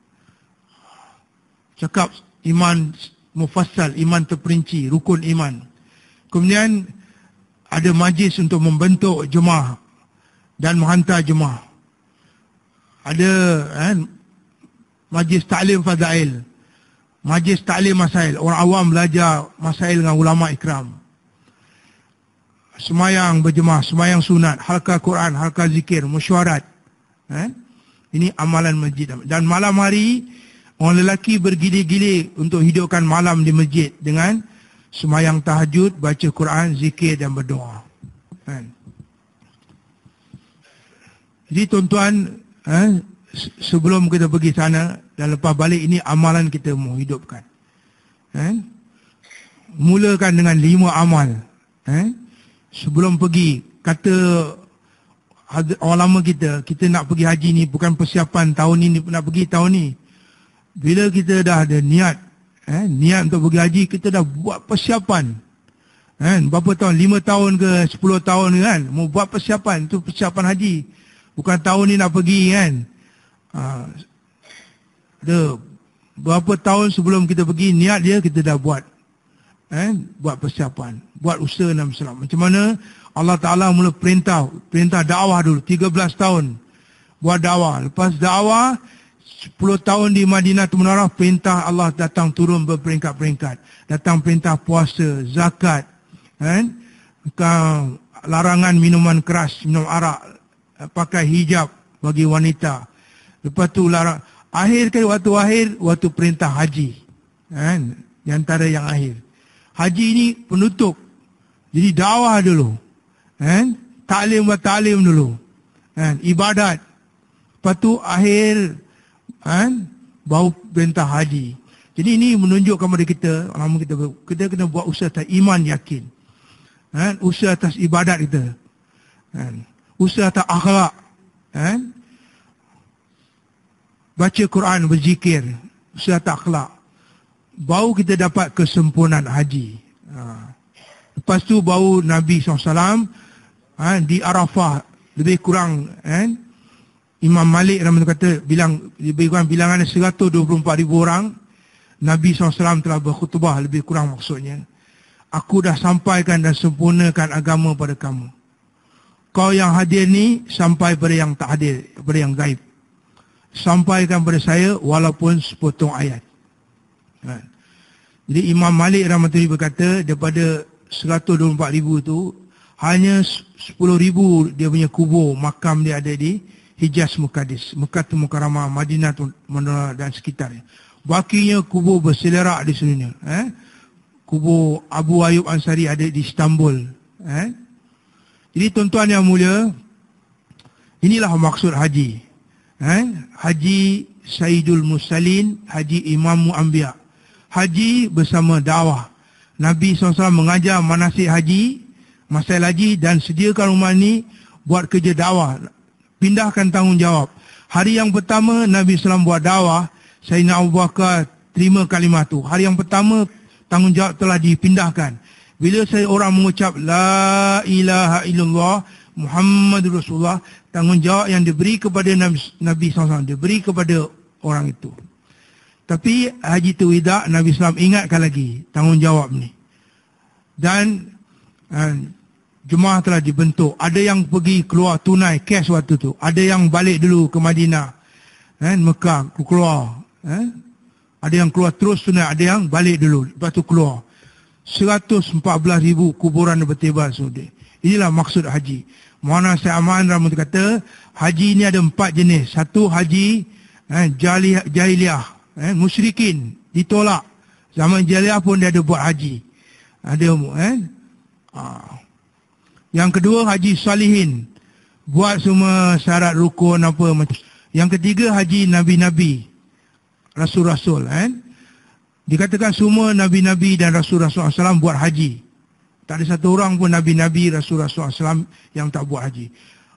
[SPEAKER 1] Cakap iman mufassal, iman terperinci, rukun iman. Kemudian ada majlis untuk membentuk jemaah dan menghantar jemaah. Ada eh, majlis ta'lim fadail, majlis ta'lim masail. Orang awam belajar masail dengan ulama ikram. Semayang berjemaah, semayang sunat, halqa Quran, halqa zikir, mesyuarat. Eh? Ini amalan masjid. Dan malam hari, orang lelaki bergilir-gilir untuk hidupkan malam di masjid dengan semayang tahajud, baca Quran, zikir dan berdoa. Eh? Jadi tuan-tuan, eh, sebelum kita pergi sana dan lepas balik, ini amalan kita mau hidupkan. Eh? Mulakan dengan lima amal. Eh? Sebelum pergi, kata orang lama kita, kita nak pergi haji ni bukan persiapan tahun ni, nak pergi tahun ni. Bila kita dah ada niat, eh, niat untuk pergi haji, kita dah buat persiapan. Eh, berapa tahun, lima tahun ke sepuluh tahun kan, mau buat persiapan, itu persiapan haji. Bukan tahun ni nak pergi kan. Ha, ada berapa tahun sebelum kita pergi, niat dia kita dah buat. eh, buat persiapan, buat usaha Nabi Sallam. Macam mana Allah Ta'ala mula perintah, perintah dakwah dulu, tiga belas tahun buat dakwah. Lepas dakwah, sepuluh tahun di Madinah Munawwarah, perintah Allah datang turun berperingkat-peringkat. Datang perintah puasa, zakat, eh, larangan minuman keras, minum arak, pakai hijab bagi wanita. Lepas tu larang, akhir kali waktu akhir, waktu perintah haji. Kan? Di antara yang akhir. Haji ni penutup. Jadi dakwah dulu. Kan? Taklim buat taklim dulu. Kan? Ibadat. Lepas tu akhir, kan? Baru perintah haji. Jadi ini menunjukkan kepada kita, lama kita, kita kena buat usaha atas iman yakin. Kan? Usaha atas ibadat kita. Kan? Usaha atas akhlak. Kan? Baca Quran, berzikir, usaha atas akhlak. Baru kita dapat kesempurnaan haji. Ha. Lepas tu baru Nabi sallallahu alaihi wasallam ha, di Arafah lebih kurang eh, Imam Malik rahimahullah kata bilang lebih kurang bilangan seratus dua puluh empat ribu orang. Nabi sallallahu alaihi wasallam telah berkhutbah, lebih kurang maksudnya. Aku dah sampaikan dan sempurnakan agama pada kamu. Kau yang hadir ni sampai pada yang tak hadir, pada yang gaib. Sampaikan pada saya walaupun sepotong ayat. Ha. Jadi Imam Malik rahmatullahi berkata daripada seratus dua puluh empat ribu tu hanya sepuluh ribu dia punya kubur makam dia ada di Hijaz Muqaddis, Mekah Mukarramah, Madinah Munawwarah dan sekitarnya. Bakinya kubur berselerak di seluruhnya. Eh? Kubur Abu Ayyub Ansari ada di Istanbul. Eh? Jadi tuan-tuan yang mulia, inilah maksud haji. Eh? Haji Sayyidul Mursalin, Haji Imamul Anbiya. Haji bersama dakwah. Nabi sallallahu alaihi wasallam mengajar manasik haji, masail haji dan sediakan rumah ni buat kerja dakwah. Pindahkan tanggungjawab. Hari yang pertama Nabi sallallahu alaihi wasallam buat dakwah, Sayyidina Abu Bakar terima kalimah tu. Hari yang pertama tanggungjawab telah dipindahkan. Bila saya orang mengucap La ilaha illallah Muhammadur Rasulullah, tanggungjawab yang diberi kepada Nabi, Nabi sallallahu alaihi wasallam diberi kepada orang itu. Tapi Haji Tuwida, Nabi sallallahu alaihi wasallam ingatkan lagi tanggungjawab ni. Dan uh, jemaah telah dibentuk. Ada yang pergi keluar tunai, cash waktu tu. Ada yang balik dulu ke Madinah, eh, Mekah, keluar. Eh. Ada yang keluar terus tunai, ada yang balik dulu. Lepas tu keluar. seratus empat belas ribu kuburan bertebar sudah. Inilah maksud haji. Maulana Syekh Aman Rahmat kata, haji ini ada empat jenis. Satu haji eh, jahiliah. Eh, musyrikin ditolak. Zaman jahiliah pun dia ada buat haji. Ada eh. Ah. Yang kedua haji salihin. Buat semua syarat rukun apa macam. Yang ketiga haji nabi-nabi. Rasul-rasul eh. Dikatakan semua nabi-nabi dan rasul-rasul sallallahu alaihi wasallam buat haji. Tak ada satu orang pun nabi-nabi rasul-rasul sallallahu alaihi wasallam yang tak buat haji.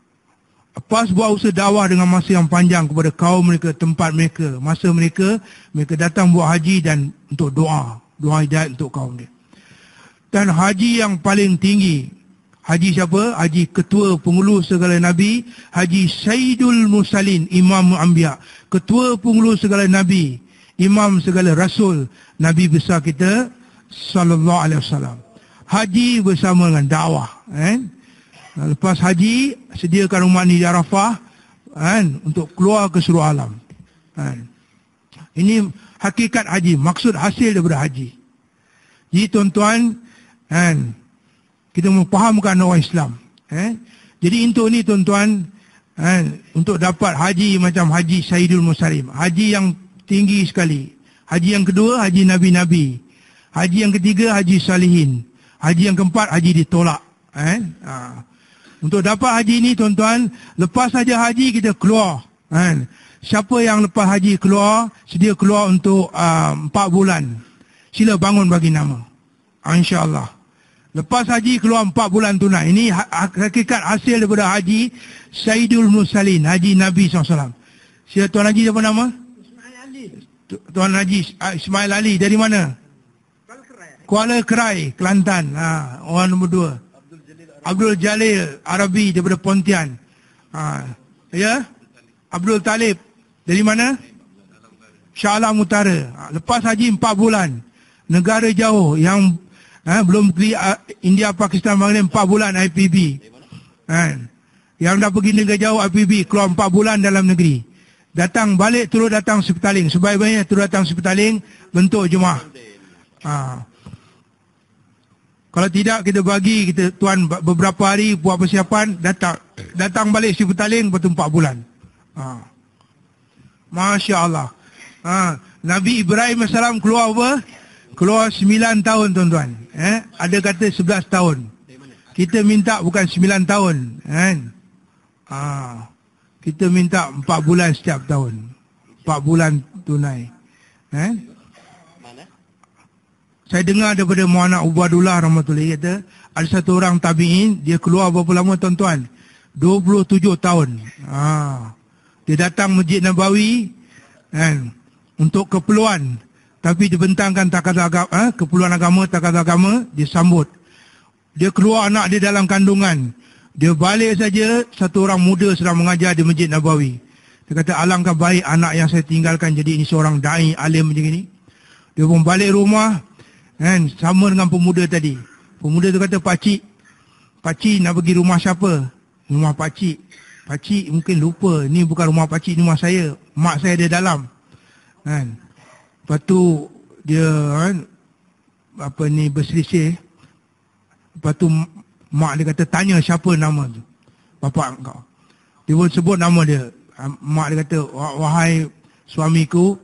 [SPEAKER 1] Lepas buat usaha dakwah dengan masa yang panjang kepada kaum mereka, tempat mereka, masa mereka, mereka datang buat haji dan untuk doa. Doa hidayat untuk kaum dia. Dan haji yang paling tinggi, haji siapa? Haji ketua pengulu segala nabi, Haji Sayyidul Mursalin, Imamul Anbiya. Ketua pengulu segala nabi, imam segala rasul, Nabi besar kita sallallahu alaihi wasallam. Haji bersama dengan dakwah. Eh? Lepas haji, sediakan rumah ni di Arafah kan, untuk keluar ke seluruh alam. Kan. Ini hakikat haji, maksud hasil daripada haji. Jadi tuan-tuan, kan, kita memfahamkan orang Islam. Eh. Jadi untuk ni tuan-tuan, kan, untuk dapat haji macam Haji Sayyidul Mursalin, haji yang tinggi sekali. Haji yang kedua, haji Nabi-Nabi. Haji yang ketiga, haji salihin. Haji yang keempat, haji ditolak. Eh. Ha. Untuk dapat haji ni tuan-tuan, lepas saja haji kita keluar. Kan? Siapa yang lepas haji keluar, sedia keluar untuk uh, empat bulan. Sila bangun bagi nama. InsyaAllah. Lepas haji keluar empat bulan tunai. Ini hakikat hasil daripada haji Sayyidul Mursalin, haji Nabi sallallahu alaihi wasallam. Sila Tuan Haji apa nama? Ismail Ali. Tuan Haji Ismail Ali dari mana? Kuala Kerai. Kuala Kerai, Kelantan. Ha, orang nombor dua. Abdul Jalil Arabi daripada Pontian. Ha, ya? Abdul Talib dari mana? Shah Alam Utara. Ha, lepas haji empat bulan. Negara jauh yang Ha, belum pergi uh, India, Pakistan, Bangladesh empat bulan I P B. Ha, yang dah pergi negara jauh I P B keluar empat bulan dalam negeri. Datang balik terus datang Sepetaling. Sebaik-baiknya terus datang Sepetaling bentuk jemaah. Ha. Kalau tidak kita bagi kita tuan beberapa hari buat persiapan, datang datang balik Sepetaling lepas tu empat bulan. Ha. Masya Allah. Ha. Nabi Ibrahim alaihi salam keluar apa? Keluar sembilan tahun tuan-tuan. Eh? Ada kata sebelas tahun. Kita minta bukan sembilan tahun. Eh? Ah, kita minta empat bulan setiap tahun. Empat bulan tunai. Eh? Saya dengar daripada Muhammad Ubadullah rahmatullahi kata, ada satu orang tabi'in, dia keluar berapa lama tuan-tuan? dua puluh tujuh tahun. Ah, dia datang Masjid Nabawi eh, untuk keperluan. Tapi dibentangkan takaran agama, eh, keperluan agama, takaran agama, dia sambut. Dia keluar anak dia dalam kandungan. Dia balik saja, satu orang muda sedang mengajar di Masjid Nabawi. Dia kata, alangkah baik anak yang saya tinggalkan jadi ini seorang da'i alim macam ini. Dia pun balik rumah, kan, sama dengan pemuda tadi. Pemuda tu kata, pakcik, pakcik nak pergi rumah siapa? Rumah pakcik. Pakcik mungkin lupa, ni bukan rumah pakcik, ni rumah saya. Mak saya ada dalam. Kan. Lepas tu dia kan, apa ni berselisih. Lepas tu mak dia kata, tanya siapa nama tu, bapak engkau. Dia pun sebut nama dia. Mak dia kata, wahai suamiku,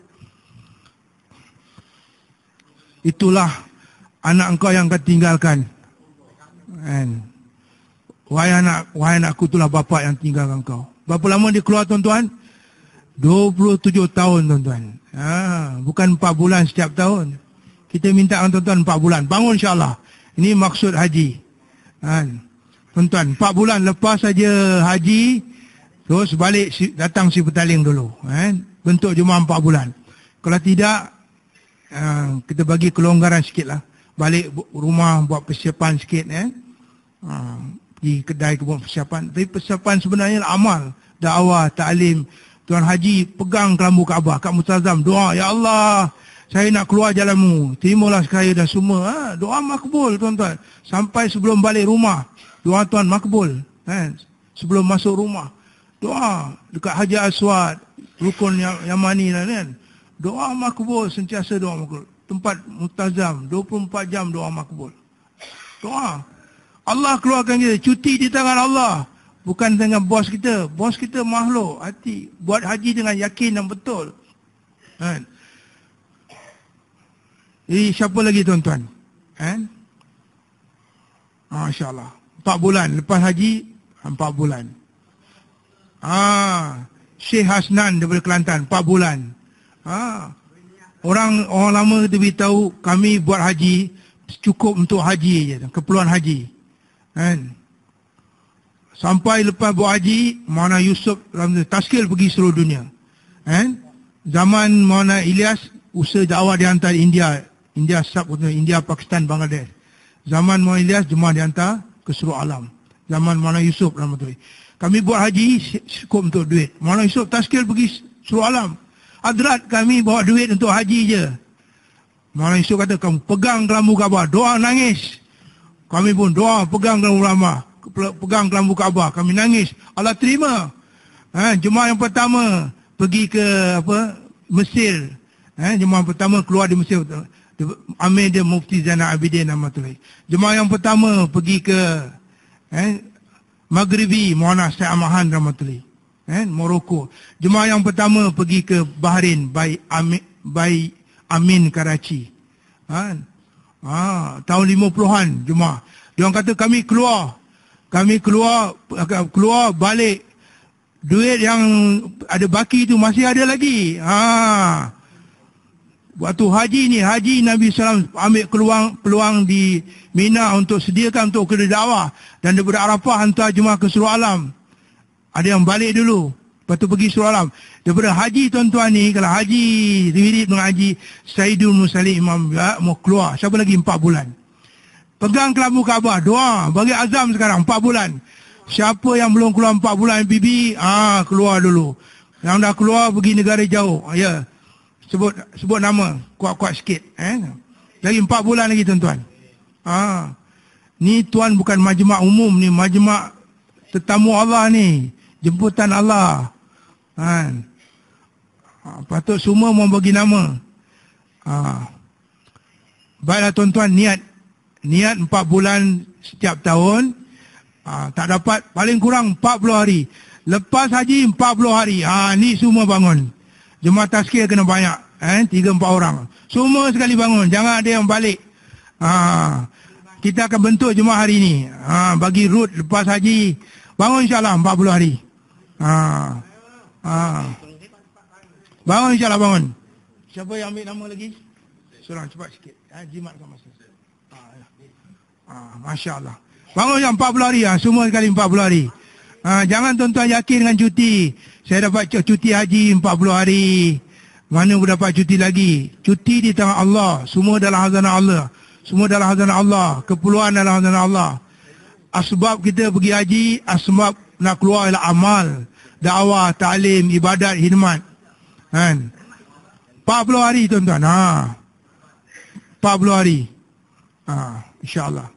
[SPEAKER 1] itulah anak engkau yang kau tinggalkan. Kan? Wahai anak, wahai anakku, itulah bapak yang tinggalkan kau. Berapa lama dia keluar tuan-tuan? dua puluh tujuh tahun tuan-tuan. Ha, bukan empat bulan setiap tahun. Kita minta tuan-tuan empat bulan. Bangun insyaAllah. Ini maksud haji. Ha, tuan-tuan, empat bulan lepas saja haji, terus balik datang Sepetaling dulu. Ha, bentuk jemaah empat bulan. Kalau tidak, ha, kita bagi kelonggaran sikit lah. Balik rumah buat persiapan sikit. Eh. Ha, pergi kedai ke buat persiapan. Tapi persiapan sebenarnya amal, dakwah, ta'lim. Tuan Haji pegang kelambu Kaabah kat Multazam, doa, ya Allah, saya nak keluar jalanmu, terimalah saya dan semua. Ha, doa makbul tuan-tuan. Sampai sebelum balik rumah, doa tuan makbul. Ha, sebelum masuk rumah, doa dekat Hajar Aswad, rukun yang Yamani lah kan. Doa makbul, sentiasa doa makbul. Tempat Multazam, dua puluh empat jam doa makbul. Doa. Allah keluarkan kita, cuti di tangan Allah. Bukan dengan bos kita. Bos kita makhluk hati. Buat haji dengan yakin dan betul. Kan? Jadi siapa lagi tuan-tuan? Kan? Masya Allah. Empat bulan. Lepas haji, empat bulan. Ah, Syekh Hasnan daripada Kelantan, empat bulan. Ah, orang orang lama kita beritahu, kami buat haji, cukup untuk haji je. Keperluan haji. Kan? Sampai lepas buat haji, Maulana Yusuf Taskil pergi seluruh dunia. Eh? Zaman Maulana Ilyas, usaha dakwah dihantar India. India, Sab, India, Pakistan, Bangladesh. Zaman Maulana Ilyas, jemaah dihantar ke seluruh alam. Zaman Maulana Yusuf, rahmatullahi. Kami buat haji, cukup untuk duit. Maulana Yusuf Taskil pergi seluruh alam. Hadrat kami bawa duit untuk haji je. Maulana Yusuf kata, kamu pegang kelambu Kaabah, doa nangis. Kami pun doa, pegang kelambu Kaabah. Pegang kelambu Kaabah, kami nangis, Allah terima. Ha, jemaah yang pertama pergi ke apa Mesir. Ha, jemaah pertama keluar di Mesir, Amir dia Mufti Zainal Abidin rahmatullahi. Jemaah yang pertama pergi ke eh, Maghribi, Maulana Syekh Amahan rahmatullahi, eh, Morocco. Jemaah yang pertama pergi ke Bahrain, Bai Amin, Bai Amin Karachi. Ha, ha, tahun lima puluhan jemaah. Dia orang kata kami keluar Kami keluar, keluar balik, duit yang ada baki itu masih ada lagi. Ha. Waktu haji ni, haji Nabi sallallahu alaihi wasallam ambil peluang, peluang di Mina untuk sediakan untuk kerja dakwah. Dan daripada Arafah hantar jemaah ke seluruh alam. Ada yang balik dulu, lepas tu pergi seluruh alam. Daripada haji tuan-tuan ni, kalau haji, mirip dengan haji Sayyidul Mursalin Imam, ya, mau keluar, siapa lagi empat bulan. Pegang kelambu Kaabah, doa, bagi azam sekarang, empat bulan. Siapa yang belum keluar empat bulan M P B, ah keluar dulu. Yang dah keluar, pergi negara jauh. Ya, sebut sebut nama, kuat-kuat sikit. Eh? Lagi empat bulan lagi tuan-tuan. Ha. Ni tuan bukan majma' umum ni, majma' tetamu Allah ni, jemputan Allah. Ha. Ha. Patut semua mau bagi nama. Ha. Baiklah tuan-tuan, niat niat empat bulan setiap tahun. Ha. Tak dapat paling kurang empat puluh hari. Lepas haji empat puluh hari. Ha, ni semua bangun. Jemaah tazkiyah kena banyak, eh tiga empat orang. Semua sekali bangun, jangan ada yang balik. Ha. Kita akan bentuk jemaah hari ni. Ha, bagi route lepas haji. Bangun insya-Allah empat puluh hari. Ha. Ha. Bangun insya-Allah, bangun. Siapa yang ambil nama lagi? Surang cepat sikit. Ha, jimatkan masa. Ha, ya. Ha, masya-Allah. Bangun yang empat puluh hari, ha, semua sekali empat puluh hari. Ha, jangan tuan-tuan yakin dengan cuti. Saya dapat cuti haji empat puluh hari. Mana boleh dapat cuti lagi? Cuti di tangan Allah. Semua dalam khazanah Allah. Semua dalam khazanah Allah. Keperluan dalam khazanah Allah. Asbab kita pergi haji, asbab nak keluar ialah amal, dakwah, ta'lim, ibadat, khidmat. Kan? empat puluh hari tuan-tuan. Ha. empat puluh hari. Ha, insya-Allah.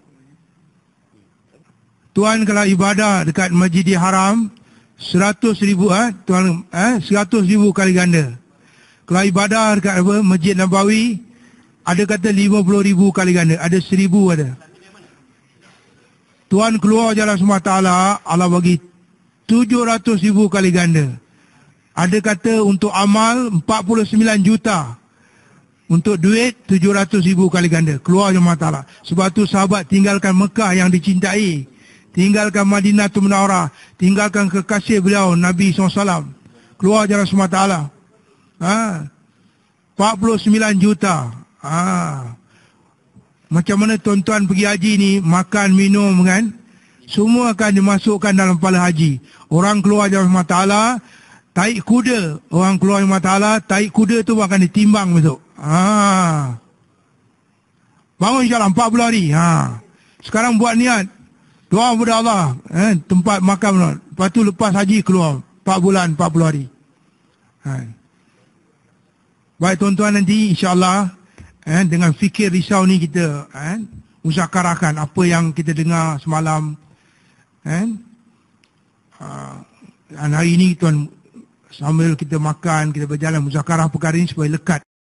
[SPEAKER 1] Tuan kalau ibadah dekat Masjidil Haram seratus ribu eh tuan eh seratus ribu kali ganda. Kalau ibadah dekat apa Masjid Nabawi ada kata lima puluh ribu kali ganda, ada seribu ada. Tuan keluar jalan semata taala, Allah bagi tujuh ratus ribu kali ganda. Ada kata untuk amal empat puluh sembilan juta. Untuk duit tujuh ratus ribu kali ganda. Keluar jalan semata taala. Sebab tu sahabat tinggalkan Mekah yang dicintai. Tinggalkan Madinatul Munawwarah, tinggalkan kekasih beliau Nabi sallallahu alaihi wasallam. Keluar jalan semata taala. Ha. empat puluh sembilan juta. Ha. Macam mana tuan-tuan pergi haji ni, makan, minum kan? Semua akan dimasukkan dalam kepala haji. Orang keluar jalan semata taala, taik kuda. Orang keluar jalan semata taala, taik kuda tu akan ditimbang besok. Ha. Bangun insya-Allah empat puluh hari. Ha. Sekarang buat niat. Doa kepada Allah, eh, tempat makam. Lepas tu lepas haji keluar empat bulan, empat puluh hari. Ha. Baik tuan-tuan, nanti insya-Allah eh, dengan fikir risau ni kita eh, muzakarahkan apa yang kita dengar semalam. Eh. Ha. Dan hari ini tuan, sambil kita makan, kita berjalan muzakarah perkara ini supaya lekat.